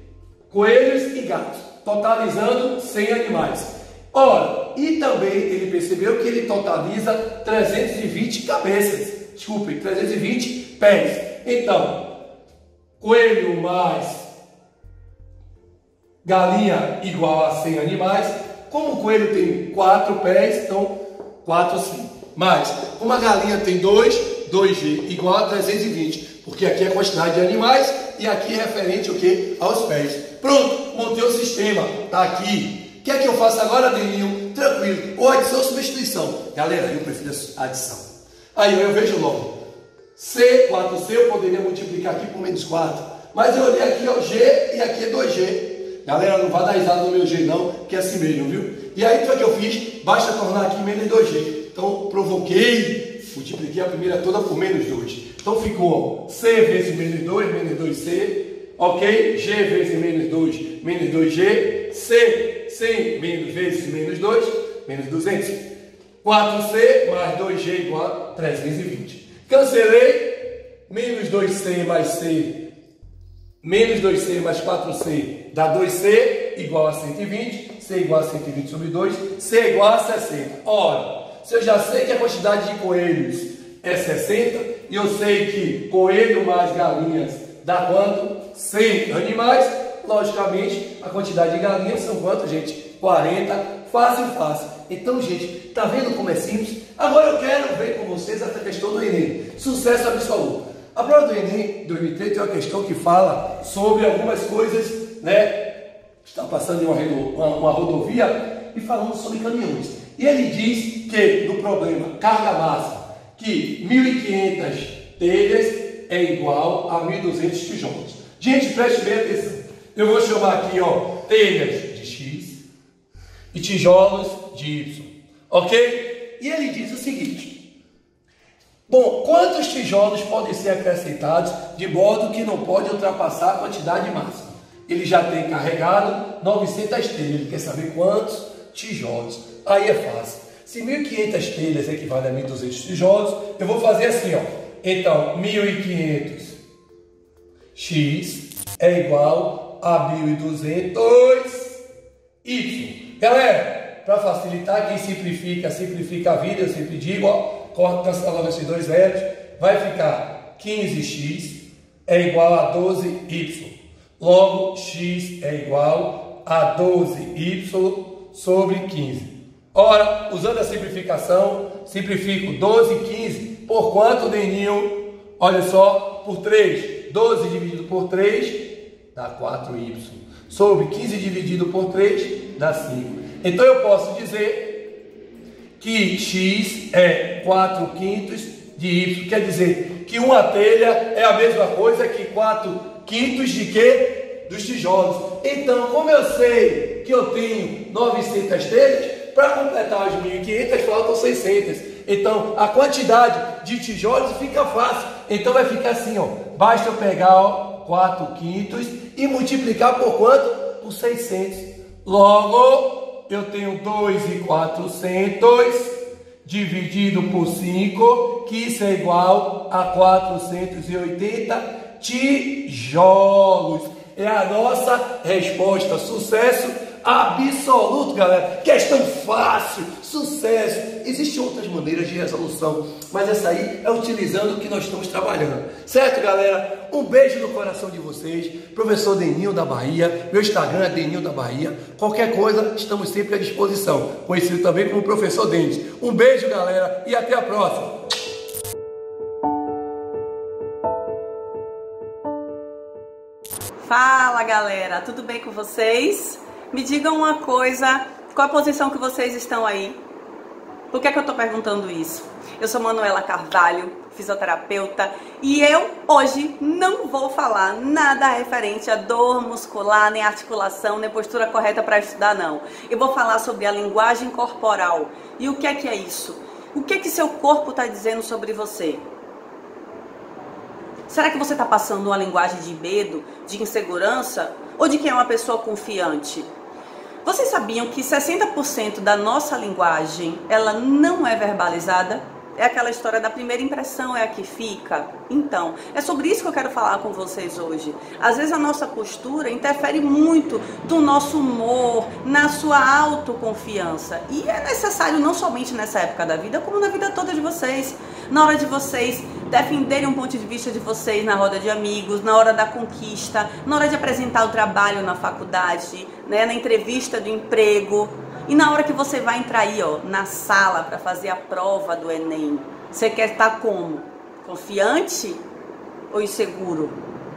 coelhos e gatos, totalizando cem animais. Ora, e também ele percebeu que ele totaliza trezentas e vinte cabeças, desculpe, trezentos e vinte pés. Então, coelho mais galinha igual a cem animais. Como o coelho tem quatro pés, então quatro sim. Mas, como a galinha tem dois, dois G igual a trezentos e vinte, porque aqui é a quantidade de animais e aqui é referente ao quê? Aos pés. Pronto, montei o sistema, tá aqui. O que é que eu faço agora, Deninho? Tranquilo. Ou adição ou substituição? Galera, eu prefiro a adição. Aí eu vejo logo. C, quatro C, eu poderia multiplicar aqui por menos quatro. Mas eu olhei aqui, ó, G e aqui é dois G. Galera, não vai dar risada no meu G não, que é assim mesmo, viu? E aí, o que eu fiz? Basta tornar aqui menos dois G. Então, provoquei, multipliquei a primeira toda por menos dois. Então, ficou ó, C vezes menos dois, menos dois C. Ok? G vezes menos dois, menos dois G. C, cem menos vezes menos dois, menos duzentos. quatro C mais dois G igual a trezentos e vinte. Cancelei. Menos dois C mais C. Menos dois C mais quatro C dá dois C igual a cento e vinte. C igual a cento e vinte sobre dois. C igual a sessenta. Ora, se eu já sei que a quantidade de coelhos é sessenta, e eu sei que coelho mais galinhas dá quanto? cem animais. Logicamente, a quantidade de galinhas são quanto, gente? quarenta. Fácil, fácil. Então, gente, tá vendo como é simples? Agora eu quero ver com vocês essa questão do Enem. Sucesso absoluto. A prova do Enem dois mil e três tem uma questão que fala sobre algumas coisas, né? Está passando em uma, uma, uma rodovia e falando sobre caminhões. E ele diz que, no problema carga máxima, que mil e quinhentas telhas é igual a mil e duzentos tijolos. Gente, preste bem atenção. Eu vou chamar aqui, ó, telhas de X e tijolos de Y. Ok? E ele diz o seguinte. Bom, quantos tijolos podem ser acrescentados de modo que não pode ultrapassar a quantidade máxima? Ele já tem carregado novecentas telhas. Ele quer saber quantos tijolos. Aí é fácil. Se mil e quinhentas telhas equivale a mil e duzentos tijolos, eu vou fazer assim, ó. Então, mil e quinhentos X é igual a mil e duzentos Y. Galera, para facilitar, quem simplifica, simplifica a vida, eu sempre digo, ó, cancela logo esses dois zeros, vai ficar quinze X é igual a doze Y. Logo, X é igual a doze Y sobre quinze. Ora, usando a simplificação, simplifico doze e quinze por quanto, Deninho? Olha só, por três. doze dividido por três dá quatro Y. Sobre quinze dividido por três dá cinco. Então eu posso dizer que X é quatro quintos de Y. Quer dizer que uma telha é a mesma coisa que quatro quintos de quê? Dos tijolos. Então, como eu sei que eu tenho novecentas telhas, para completar as mil e quinhentas faltam seiscentas. Então, a quantidade de tijolos fica fácil. Então, vai ficar assim, ó. Basta eu pegar, ó, quatro quintos e multiplicar por quanto? Por seiscentos. Logo, eu tenho dois mil e quatrocentos dividido por cinco, que isso é igual a quatrocentos e oitenta tijolos. É a nossa resposta. Sucesso absoluto, galera. Questão fácil, sucesso. Existem outras maneiras de resolução, mas essa aí é utilizando o que nós estamos trabalhando. Certo, galera? Um beijo no coração de vocês. Professor Deninho da Bahia. Meu Instagram é Deninho da Bahia. Qualquer coisa, estamos sempre à disposição. Conhecido também como Professor Denis. Um beijo, galera, e até a próxima. Fala, galera, tudo bem com vocês? Me digam uma coisa, qual a posição que vocês estão aí? Por que é que eu tô perguntando isso? Eu sou Manuela Carvalho, fisioterapeuta, e eu hoje não vou falar nada referente a dor muscular, nem articulação, nem postura correta para estudar, não. Eu vou falar sobre a linguagem corporal. E o que é que é isso? O que é que seu corpo está dizendo sobre você? Será que você está passando uma linguagem de medo, de insegurança ou de quem é uma pessoa confiante? Vocês sabiam que sessenta por cento da nossa linguagem, ela não é verbalizada? É aquela história da primeira impressão é a que fica. Então, é sobre isso que eu quero falar com vocês hoje. Às vezes a nossa postura interfere muito do nosso humor, na sua autoconfiança. E é necessário não somente nessa época da vida, como na vida toda de vocês. Na hora de vocês defenderem um ponto de vista de vocês na roda de amigos, na hora da conquista, na hora de apresentar o trabalho na faculdade, né, na entrevista do emprego. E na hora que você vai entrar aí, ó, na sala para fazer a prova do Enem, você quer estar como? Confiante ou inseguro?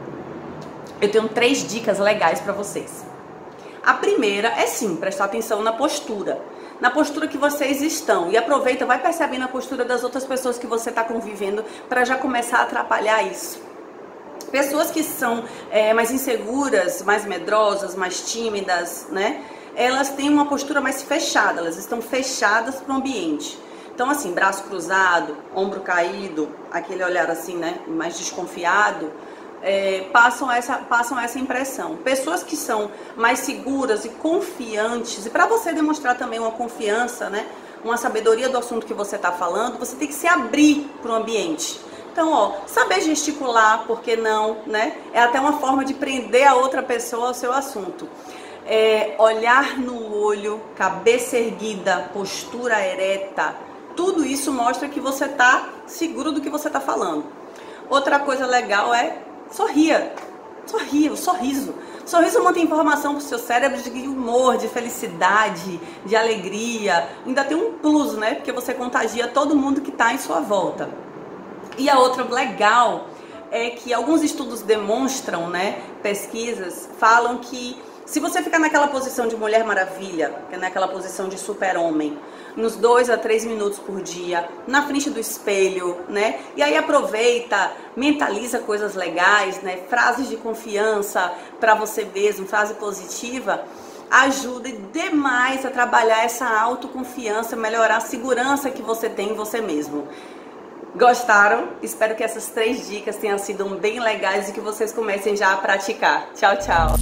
Eu tenho três dicas legais para vocês. A primeira é sim, prestar atenção na postura. Na postura que vocês estão. E aproveita, vai percebendo a postura das outras pessoas que você está convivendo para já começar a atrapalhar isso. Pessoas que são é, mais inseguras, mais medrosas, mais tímidas, né? Elas têm uma postura mais fechada, elas estão fechadas para o ambiente. Então assim, braço cruzado, ombro caído, aquele olhar assim, né, mais desconfiado, é, passam, essa, passam essa impressão. Pessoas que são mais seguras e confiantes, e para você demonstrar também uma confiança, né, uma sabedoria do assunto que você está falando, você tem que se abrir para o ambiente. Então, ó, saber gesticular, por que não, né, é até uma forma de prender a outra pessoa ao seu assunto. É, olhar no olho, cabeça erguida, postura ereta, tudo isso mostra que você está seguro do que você está falando. Outra coisa legal é sorria, sorria, o sorriso. O sorriso mantém informação para o seu cérebro de humor, de felicidade, de alegria. Ainda tem um plus, né? Porque você contagia todo mundo que está em sua volta. E a outra legal é que alguns estudos demonstram, né? Pesquisas falam que se você ficar naquela posição de Mulher Maravilha, que é naquela posição de super-homem, nos dois a três minutos por dia, na frente do espelho, né? E aí aproveita, mentaliza coisas legais, né? Frases de confiança para você mesmo, frase positiva, ajuda demais a trabalhar essa autoconfiança, melhorar a segurança que você tem em você mesmo. Gostaram? Espero que essas três dicas tenham sido bem legais e que vocês comecem já a praticar. Tchau, tchau!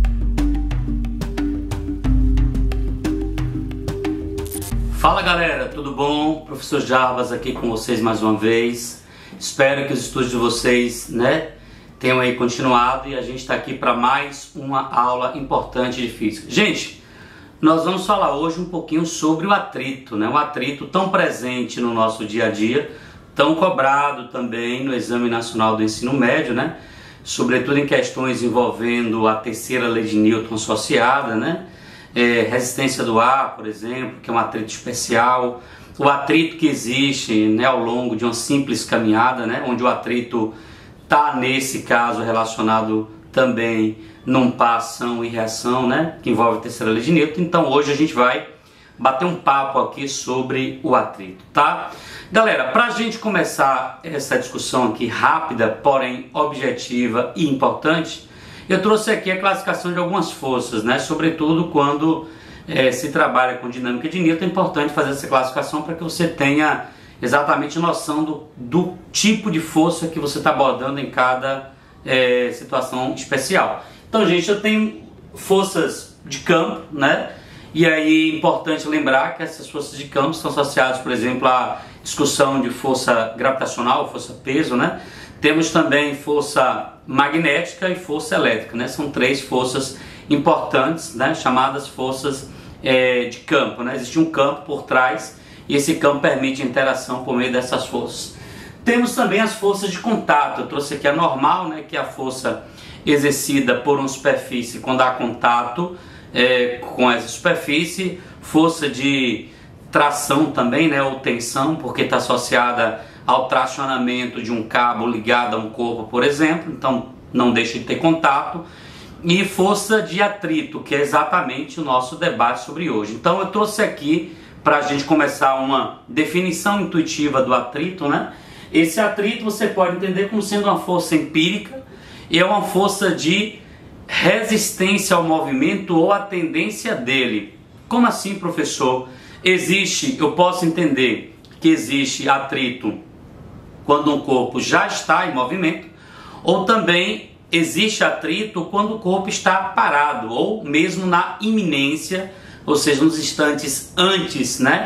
Fala galera, tudo bom? Professor Jarbas aqui com vocês mais uma vez. Espero que os estudos de vocês, né, tenham aí continuado e a gente está aqui para mais uma aula importante de física. Gente, nós vamos falar hoje um pouquinho sobre o atrito, né? Um atrito tão presente no nosso dia a dia, tão cobrado também no Exame Nacional do Ensino Médio, né? Sobretudo em questões envolvendo a terceira lei de Newton associada, né? É, resistência do ar, por exemplo, que é um atrito especial, o atrito que existe, né, ao longo de uma simples caminhada, né, onde o atrito está, nesse caso, relacionado também num par ação e reação, né, que envolve a terceira lei de Newton. Então hoje a gente vai bater um papo aqui sobre o atrito, tá? Galera, para a gente começar essa discussão aqui rápida, porém objetiva e importante, eu trouxe aqui a classificação de algumas forças, né? Sobretudo quando é, se trabalha com dinâmica de Newton, é importante fazer essa classificação para que você tenha exatamente noção do, do tipo de força que você está abordando em cada é, situação especial. Então, gente, eu tenho forças de campo, né? E aí é importante lembrar que essas forças de campo são associadas, por exemplo, à discussão de força gravitacional, força peso, né? Temos também força magnética e força elétrica, né? São três forças importantes, né? Chamadas forças é, de campo, né? Existe um campo por trás e esse campo permite a interação por meio dessas forças. Temos também as forças de contato. Eu trouxe aqui a normal, né? Que é a força exercida por uma superfície quando há contato é, com essa superfície. Força de tração também, né? Ou tensão, porque está associada ao tracionamento de um cabo ligado a um corpo, por exemplo, então não deixa de ter contato. E força de atrito, que é exatamente o nosso debate sobre hoje. Então eu trouxe aqui, para a gente começar, uma definição intuitiva do atrito, né? Esse atrito você pode entender como sendo uma força empírica, e é uma força de resistência ao movimento ou a tendência dele. Como assim, professor? Existe, eu posso entender que existe atrito quando um corpo já está em movimento, ou também existe atrito quando o corpo está parado, ou mesmo na iminência, ou seja, nos instantes antes, né,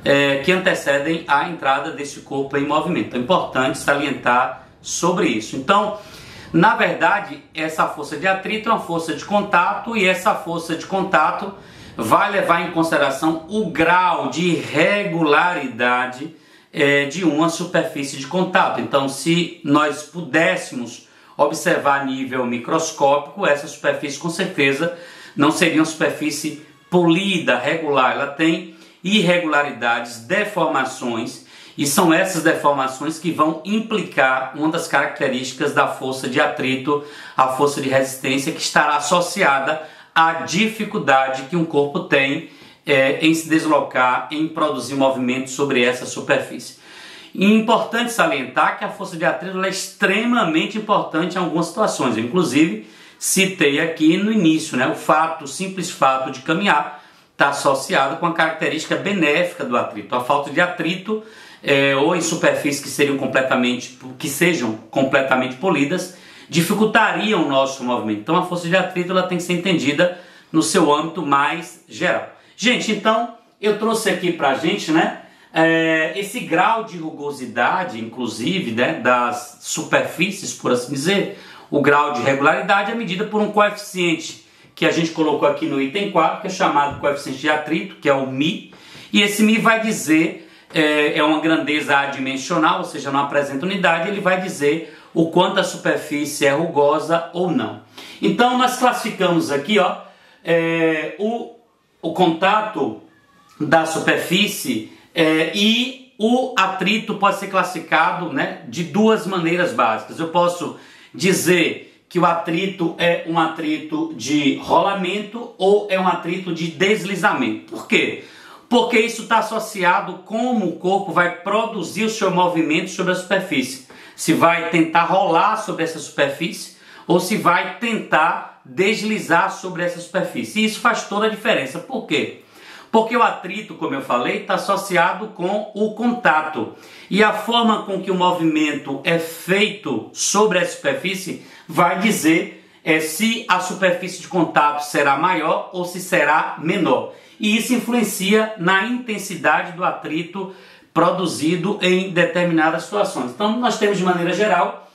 é, que antecedem a entrada desse corpo em movimento. É importante salientar sobre isso. Então, na verdade, essa força de atrito é uma força de contato, e essa força de contato vai levar em consideração o grau de regularidade é, de uma superfície de contato. Então, se nós pudéssemos observar a nível microscópico, essa superfície com certeza não seria uma superfície polida, regular. Ela tem irregularidades, deformações, e são essas deformações que vão implicar uma das características da força de atrito, a força de resistência, que estará associada à dificuldade que um corpo tem é, em se deslocar, em produzir movimento sobre essa superfície. E é importante salientar que a força de atrito é extremamente importante em algumas situações. Eu, inclusive, citei aqui no início, né, o fato, o simples fato de caminhar está associado com a característica benéfica do atrito. A falta de atrito É, ou em superfícies que seriam completamente, que sejam completamente polidas, dificultaria o nosso movimento. Então a força de atrito ela tem que ser entendida no seu âmbito mais geral. Gente, então eu trouxe aqui pra gente, né, é, esse grau de rugosidade, inclusive, né, das superfícies, por assim dizer. O grau de regularidade é medida por um coeficiente que a gente colocou aqui no item quatro, que é chamado coeficiente de atrito, que é o μ, e esse μ vai dizer é uma grandeza adimensional, ou seja, não apresenta unidade. Ele vai dizer o quanto a superfície é rugosa ou não. Então nós classificamos aqui, ó, é, o, o contato da superfície é, e o atrito pode ser classificado, né, de duas maneiras básicas. Eu posso dizer que o atrito é um atrito de rolamento ou é um atrito de deslizamento. Por quê? Porque isso está associado como o corpo vai produzir o seu movimento sobre a superfície. Se vai tentar rolar sobre essa superfície ou se vai tentar deslizar sobre essa superfície. E isso faz toda a diferença. Por quê? Porque o atrito, como eu falei, está associado com o contato. E a forma com que o movimento é feito sobre a superfície vai dizer é, se a superfície de contato será maior ou se será menor. E isso influencia na intensidade do atrito produzido em determinadas situações. Então nós temos de maneira geral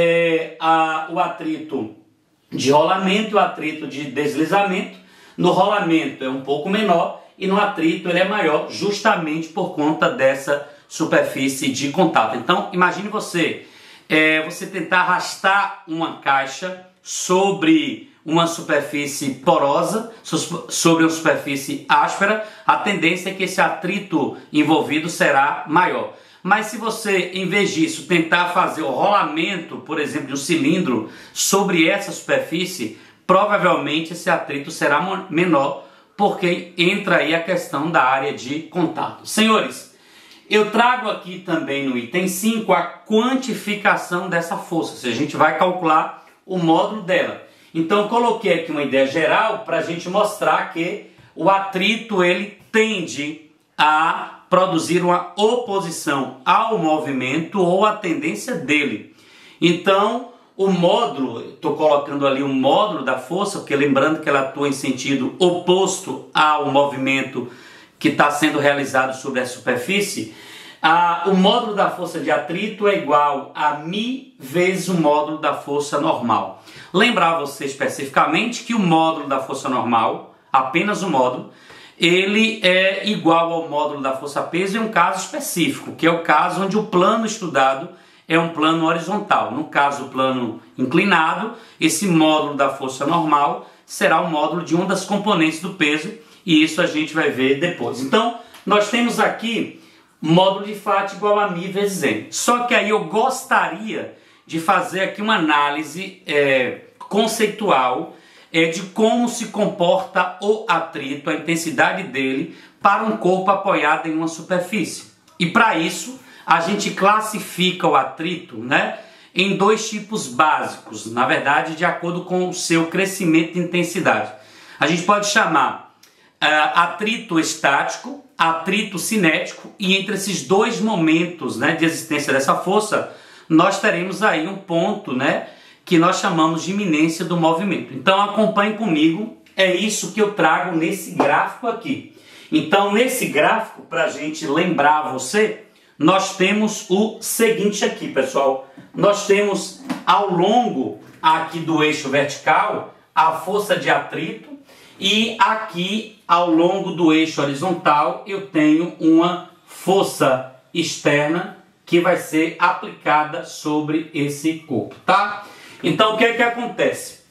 é, a, o atrito de rolamento e o atrito de deslizamento. No rolamento é um pouco menor e no atrito ele é maior, justamente por conta dessa superfície de contato. Então imagine você, é, você tentar arrastar uma caixa sobre uma superfície porosa, sobre uma superfície áspera, a tendência é que esse atrito envolvido será maior. Mas se você, em vez disso, tentar fazer o rolamento, por exemplo, de um cilindro sobre essa superfície, provavelmente esse atrito será menor, porque entra aí a questão da área de contato. Senhores, eu trago aqui também no item cinco a quantificação dessa força, ou seja, a gente vai calcular o módulo dela. Então eu coloquei aqui uma ideia geral para a gente mostrar que o atrito ele tende a produzir uma oposição ao movimento ou à tendência dele. Então o módulo, estou colocando ali o módulo da força, porque lembrando que ela atua em sentido oposto ao movimento que está sendo realizado sobre a superfície. Ah, o módulo da força de atrito é igual a μ vezes o módulo da força normal. Lembrar você especificamente que o módulo da força normal, apenas o módulo, ele é igual ao módulo da força peso em um caso específico, que é o caso onde o plano estudado é um plano horizontal. No caso, o plano inclinado, esse módulo da força normal será o módulo de uma das componentes do peso, e isso a gente vai ver depois. Então, nós temos aqui módulo de Fat igual a μ vezes m. Só que aí eu gostaria de fazer aqui uma análise é, conceitual é, de como se comporta o atrito, a intensidade dele, para um corpo apoiado em uma superfície. E para isso, a gente classifica o atrito, né, em dois tipos básicos, na verdade, de acordo com o seu crescimento de intensidade. A gente pode chamar uh, atrito estático, atrito cinético, e entre esses dois momentos, né, de existência dessa força, nós teremos aí um ponto, né, que nós chamamos de iminência do movimento. Então acompanhe comigo, é isso que eu trago nesse gráfico aqui. Então, nesse gráfico, para a gente lembrar você, nós temos o seguinte aqui, pessoal. Nós temos ao longo aqui do eixo vertical a força de atrito e aqui ao longo do eixo horizontal eu tenho uma força externa que vai ser aplicada sobre esse corpo, tá? Então, o que é que acontece?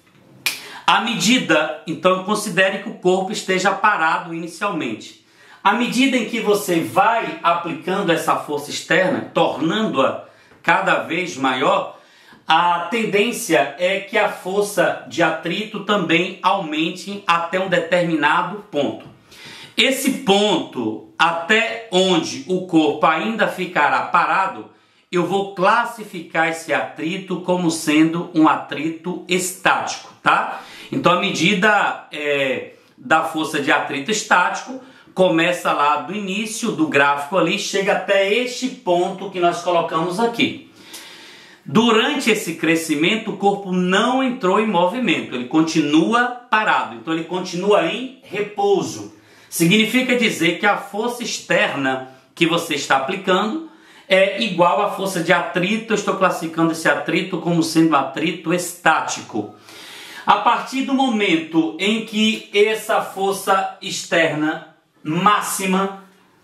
À medida, então eu considero que o corpo esteja parado inicialmente. À medida em que você vai aplicando essa força externa, tornando-a cada vez maior, a tendência é que a força de atrito também aumente até um determinado ponto. Esse ponto, até onde o corpo ainda ficará parado, eu vou classificar esse atrito como sendo um atrito estático, tá? Então, a medida é, da força de atrito estático começa lá do início do gráfico ali, chega até este ponto que nós colocamos aqui. Durante esse crescimento, o corpo não entrou em movimento, ele continua parado, então ele continua em repouso. Significa dizer que a força externa que você está aplicando é igual à força de atrito. Eu estou classificando esse atrito como sendo atrito estático. A partir do momento em que essa força externa máxima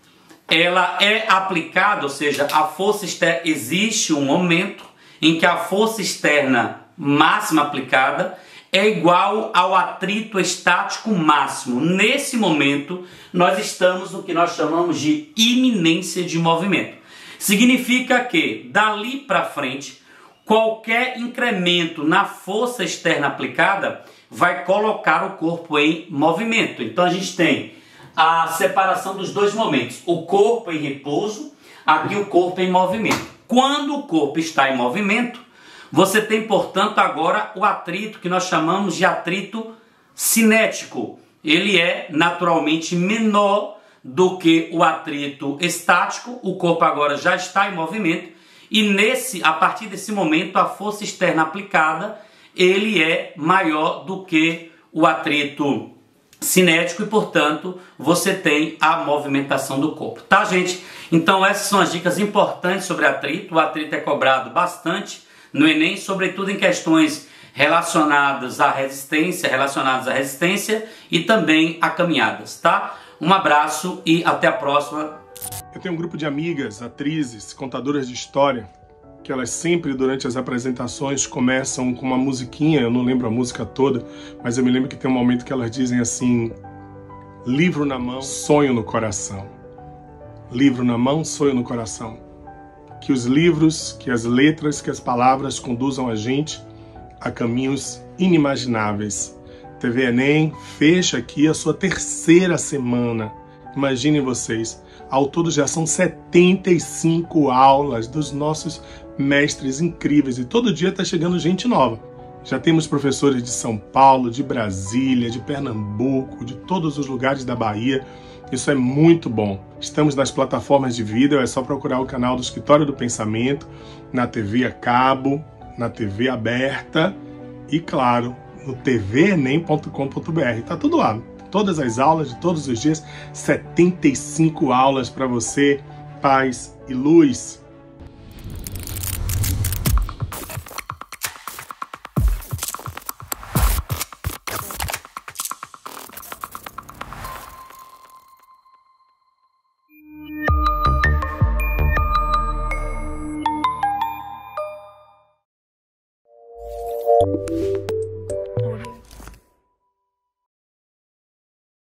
ela é aplicada, ou seja, a força externa, existe um momento em que a força externa máxima aplicada é igual ao atrito estático máximo. Nesse momento, nós estamos no que nós chamamos de iminência de movimento. Significa que, dali para frente, qualquer incremento na força externa aplicada vai colocar o corpo em movimento. Então, a gente tem a separação dos dois momentos. O corpo em repouso, aqui o corpo em movimento. Quando o corpo está em movimento, você tem, portanto, agora o atrito que nós chamamos de atrito cinético. Ele é naturalmente menor do que o atrito estático. O corpo agora já está em movimento e nesse, a partir desse momento, a força externa aplicada ele é maior do que o atrito cinético e, portanto, você tem a movimentação do corpo. Tá, gente? Então, essas são as dicas importantes sobre atrito. O atrito é cobrado bastante no Enem, sobretudo em questões relacionadas à resistência, relacionadas à resistência e também a caminhadas, tá? Um abraço e até a próxima. Eu tenho um grupo de amigas, atrizes, contadoras de história, que elas sempre, durante as apresentações, começam com uma musiquinha, eu não lembro a música toda, mas eu me lembro que tem um momento que elas dizem assim: livro na mão, sonho no coração. Livro na mão, sonho no coração. Que os livros, que as letras, que as palavras conduzam a gente a caminhos inimagináveis. T V Enem fecha aqui a sua terceira semana. Imaginem vocês, ao todo já são setenta e cinco aulas dos nossos mestres incríveis e todo dia está chegando gente nova. Já temos professores de São Paulo, de Brasília, de Pernambuco, de todos os lugares da Bahia. Isso é muito bom. Estamos nas plataformas de vídeo, é só procurar o canal do Escritório do Pensamento, na T V a cabo, na T V aberta e, claro, no t v enem ponto com ponto b r. Tá tudo lá. Todas as aulas de todos os dias, setenta e cinco aulas para você, paz e luz.